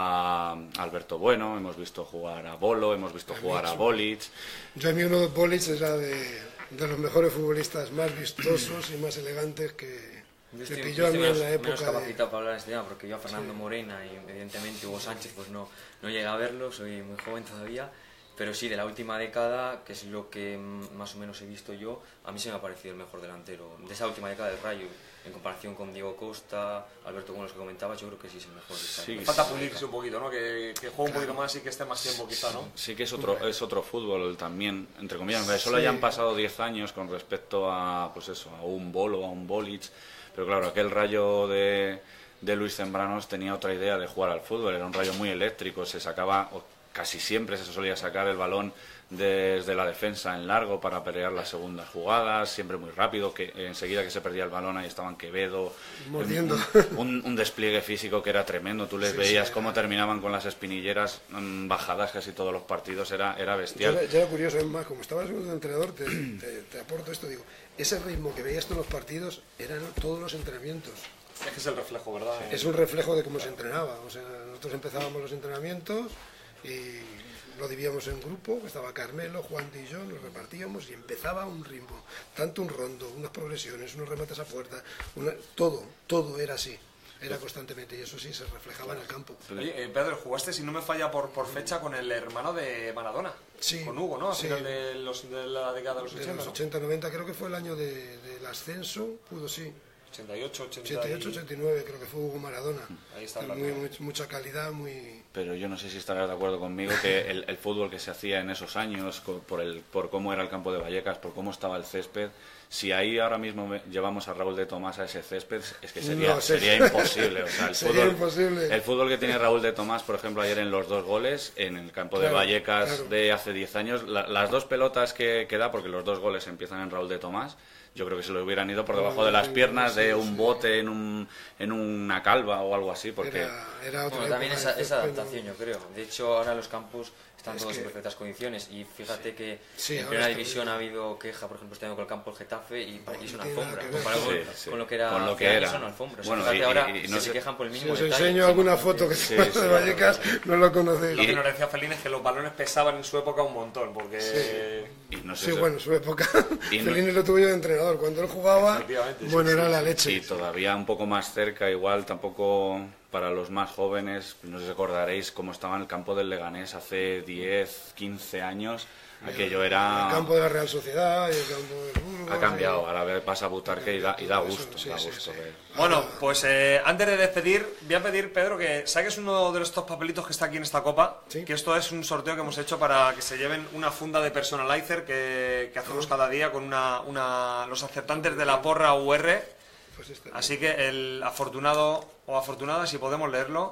a Alberto Bueno, hemos visto jugar a Bolo, hemos visto jugar a Bolic.
Yo a mí uno de Bolic era de, de los mejores futbolistas más vistosos y más elegantes que
yo estoy,
me pilló a mí
menos,
en la época.
menos capacitado de... para hablar de este tema, porque yo a Fernando sí. Morena y evidentemente Hugo Sánchez pues no, no llegué a verlo, soy muy joven todavía. Pero sí, de la última década, que es lo que más o menos he visto yo, a mí se me ha parecido el mejor delantero. De esa última década del Rayo, en comparación con Diego Costa, Alberto, como los que comentabas, yo creo que sí es el mejor.
Sí,
me falta pulirse un poquito, ¿no? Que, que juegue un poquito más y que esté más tiempo quizá, ¿no?
Sí que es otro, es otro fútbol también, entre comillas, aunque solo sí. hayan pasado diez años con respecto a, pues eso, a un Bolo, a un Bolic, pero claro, aquel Rayo de, de Luis Zembranos tenía otra idea de jugar al fútbol, era un Rayo muy eléctrico, se sacaba... Casi siempre se solía sacar el balón desde la defensa en largo para pelear las segundas jugadas, siempre muy rápido, que enseguida que se perdía el balón ahí estaban Quevedo,
mordiendo.
Un, un despliegue físico que era tremendo, tú les sí, veías sí, cómo terminaban con las espinilleras bajadas casi todos los partidos, era, era bestial.
Ya, ya era curioso, es más, como estaba el segundo entrenador, te, te, te aporto esto, digo, ese ritmo que veías tú en los partidos eran todos los entrenamientos.
Es que es el reflejo, ¿verdad?
Es un reflejo de cómo se entrenaba, o sea, nosotros empezábamos los entrenamientos y lo dividíamos en grupo, estaba Carmelo, Juan y yo, nos repartíamos y empezaba un ritmo, tanto un rondo, unas progresiones, unos remates a puerta, una, todo, todo era así, era constantemente y eso sí se reflejaba en el campo.
Oye, eh, Pedro, jugaste, si no me falla por, por fecha, con el hermano de Maradona,
sí,
con Hugo, ¿no? A
sí.
final de, los, de la década de los ochenta,
de los ochenta, noventa, creo que fue el año de, del ascenso, pudo sí.
ochenta y ocho, ochenta
ochenta y ocho, ochenta y nueve, creo que fue Hugo Maradona.
Ahí está
muy, muy, mucha calidad, muy...
Pero yo no sé si estarás de acuerdo conmigo que el, el fútbol que se hacía en esos años, por, el, por cómo era el campo de Vallecas, por cómo estaba el césped, si ahí ahora mismo llevamos a Raúl de Tomás a ese césped, es que sería, no, sería imposible. O sea, el,
sería
fútbol,
imposible.
El fútbol que tiene Raúl de Tomás, por ejemplo, ayer en los dos goles, en el campo claro, de Vallecas claro. de hace diez años, la, las dos pelotas que, que da, porque los dos goles empiezan en Raúl de Tomás, yo creo que se lo hubieran ido por debajo de las piernas de un bote en un en una calva o algo así, porque
era, era otra
bueno, también esa, esa adaptación, yo creo. De hecho, ahora los campos están es todos que... en perfectas condiciones y fíjate sí. que sí, en primera división ha habido queja, por ejemplo, este año con el campo del Getafe y para allí es una alfombra, comparado sí, con, sí. con lo que era,
con lo que era.
Son alfombras.
Bueno,
fíjate
y,
ahora
y, y
si
no
se quejan por el mínimo
si os
detalle.
enseño alguna foto que se sí, sí, de Vallecas, no lo conocéis.
Lo que nos decía Felín es que los balones pesaban en su época un montón, porque...
Sí,
y no sé
sí
eso.
bueno, en su época.
Y
Felín
no...
lo tuvo yo de entrenador. Cuando él jugaba, bueno, era la leche.
Y todavía un poco más cerca, igual, tampoco... Para los más jóvenes, no sé si recordaréis cómo estaba en el campo del Leganés hace diez, quince años, Aquello era...
El campo de la Real Sociedad, el campo de Burgos,
Ha cambiado,
y...
ahora pasa a Butarque y da, y da
Eso,
gusto,
sí,
da
sí,
gusto
sí.
ver.
Bueno, pues eh, antes de despedir, voy a pedir, Pedro, que saques uno de estos papelitos que está aquí en esta copa,
Sí.
que esto es un sorteo que hemos hecho para que se lleven una funda de Personalizer que, que hacemos cada día con una, una, los acertantes de la porra U R.
Pues este,
Así que el afortunado o afortunada, si podemos leerlo,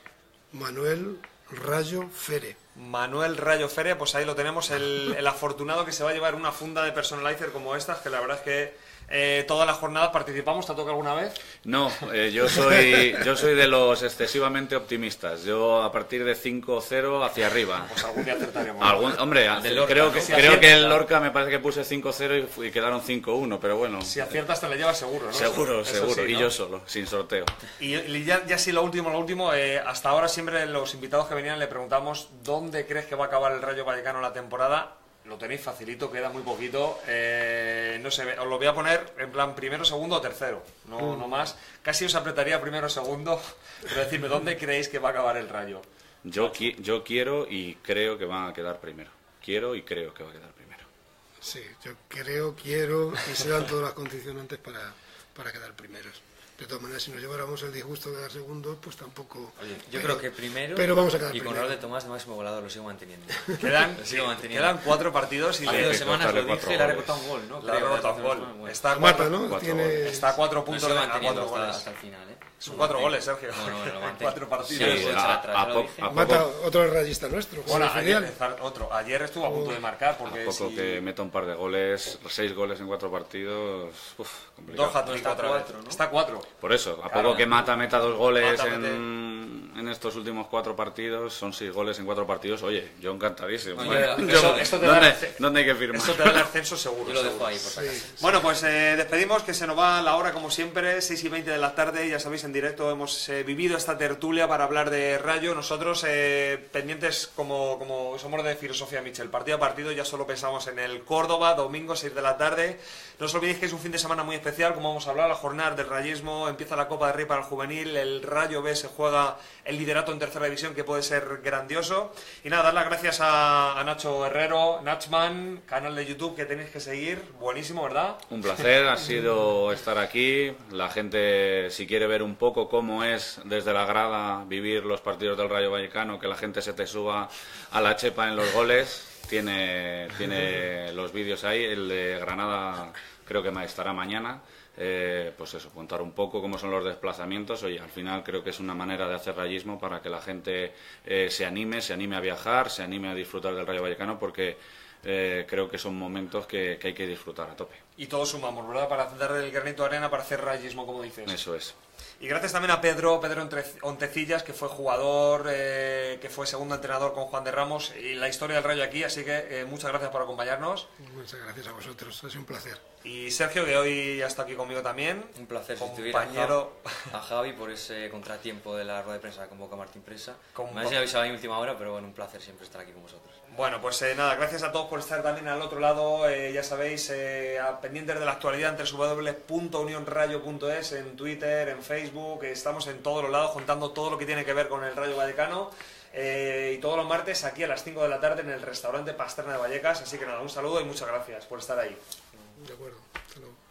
Manuel Rayo Fere.
Manuel Rayo Fere, pues ahí lo tenemos, el, el afortunado que se va a llevar una funda de Personalizer como estas, que la verdad es que eh, todas las jornadas participamos. ¿Te ha tocado alguna vez?
No, eh, yo soy yo soy de los excesivamente optimistas. Yo a partir de cinco cero hacia arriba.
Pues algún día acertaremos.
Algún, hombre,
Del Lorca,
creo
¿no?
que
Si
creo
acierta.
que el Lorca me parece que puse cinco cero y, fu- y quedaron cinco uno, pero bueno.
Si aciertas te la llevas seguro, ¿no?
Seguro,
Eso
seguro.
sí,
Y
¿no?
yo solo, sin sorteo.
Y, y ya, ya sí, lo último, lo último, eh, hasta ahora siempre los invitados que venían le preguntamos ¿dónde crees que va a acabar el Rayo Vallecano la temporada? Lo tenéis facilito, queda muy poquito. Eh, no sé, os lo voy a poner en plan primero, segundo o tercero, no, no más. Casi os apretaría primero, segundo, pero decirme ¿dónde creéis que va a acabar el Rayo?
Yo, qui- yo quiero y creo que van a quedar primero. Quiero y creo que va a quedar primero.
Sí, yo creo, quiero y se dan todas las condicionantes para, para quedar primeros. De todas maneras, si nos lleváramos el disgusto de quedar segundos, pues tampoco...
Oye, yo
pero-
creo que primero
pero vamos a quedar
y con
primero.
Raúl de Tomás de máximo goleador lo sigo manteniendo.
Quedan,
Lo sigo manteniendo.
quedan cuatro partidos y
Hace
le,
dos
que
semanas lo
cortarle
dije,
cuatro
le ha
goles.
recortado un gol, ¿no?
le ha
Creo,
rebotado un
hace dos
gol.
semanas, bueno.
Está a
Mata,
cuatro,
¿no?
cuatro
Tiene...
goles.
está a cuatro
Lo
puntos
sigo
de a
manteniendo
cuatro
hasta,
goles.
hasta el final, ¿eh?
Son
Lo
cuatro
mantengo.
goles, Sergio.
No, no, lo mantengo.
Cuatro partidos.
Sí, lo
Sí,
puedo echar
a-
atrás,
a
ya lo
po-
dije.
a
Mata
poco-
otro rayista nuestro,
Bueno,
José
ayer,
Fidel.
otro. Ayer estuvo a punto de marcar porque
A poco
si-
que meta un par de goles, seis goles en cuatro partidos, uf, complicado.
dos hat-trick
No, está
otra
cuatro,
vez.
¿no?
Está a cuatro.
Por eso, a
Claro.
poco que Mata meta dos goles
Mata
en, en estos últimos cuatro partidos, son seis goles en cuatro partidos, oye, yo encantadísimo.
No,
¿eh?
yo-
Yo-
eso- esto te da
¿dónde,
el-
dónde hay que firmar?
Esto te da el ascenso seguro.
Yo lo dejo
seguro.
ahí, por si acaso.
Bueno, pues eh, despedimos, que se nos va la hora como siempre, seis y veinte de la tarde, ya sabéis, en directo hemos eh, vivido esta tertulia para hablar de Rayo. Nosotros, eh, pendientes como, como somos de filosofía Michel, partido a partido, ya solo pensamos en el Córdoba, domingo, seis de la tarde. No os olvidéis que es un fin de semana muy especial, como vamos a hablar, la jornada del rayismo, empieza la Copa de Rey para el juvenil, el Rayo B se juega el liderato en tercera división, que puede ser grandioso. Y nada, dar las gracias a, a Nacho Herrero, Nachman, canal de YouTube que tenéis que seguir, buenísimo, ¿verdad?
Un placer, ha sido estar aquí. La gente, si quiere ver un poco cómo es desde la grada vivir los partidos del Rayo Vallecano, que la gente se te suba a la chepa en los goles, tiene, tiene los vídeos ahí. El de Granada creo que estará mañana. Eh, pues eso, contar un poco cómo son los desplazamientos. Oye, al final creo que es una manera de hacer rayismo para que la gente eh, se anime, se anime a viajar, se anime a disfrutar del Rayo Vallecano, porque eh, creo que son momentos que, que hay que disfrutar a tope.
Y todos sumamos, ¿verdad? Para darle el granito de arena para hacer rayismo, como dices.
Eso es.
Y gracias también a Pedro, Pedro Entre- Ontecillas, que fue jugador, eh, que fue segundo entrenador con Juan de Ramos, y la historia del Rayo aquí, así que eh, muchas gracias por acompañarnos.
Muchas gracias a vosotros, ha sido un placer.
Y Sergio, que hoy ya está aquí conmigo también.
Un placer sustituir a
compañero.
Javi, a Javi por ese contratiempo de la rueda de prensa con Boca Martín Presa.
Con
Me habéis avisado a mi última hora, pero bueno, un placer siempre estar aquí con vosotros.
Bueno, pues eh, nada, gracias a todos por estar también al otro lado, eh, ya sabéis, eh, a- pendientes de la actualidad en doble u doble u doble u punto unión rayo punto es, en Twitter, en Facebook, eh, estamos en todos los lados contando todo lo que tiene que ver con el Rayo Vallecano, eh, y todos los martes aquí a las cinco de la tarde en el restaurante Pasterna de Vallecas, así que nada, un saludo y muchas gracias por estar ahí.
De acuerdo, hasta luego.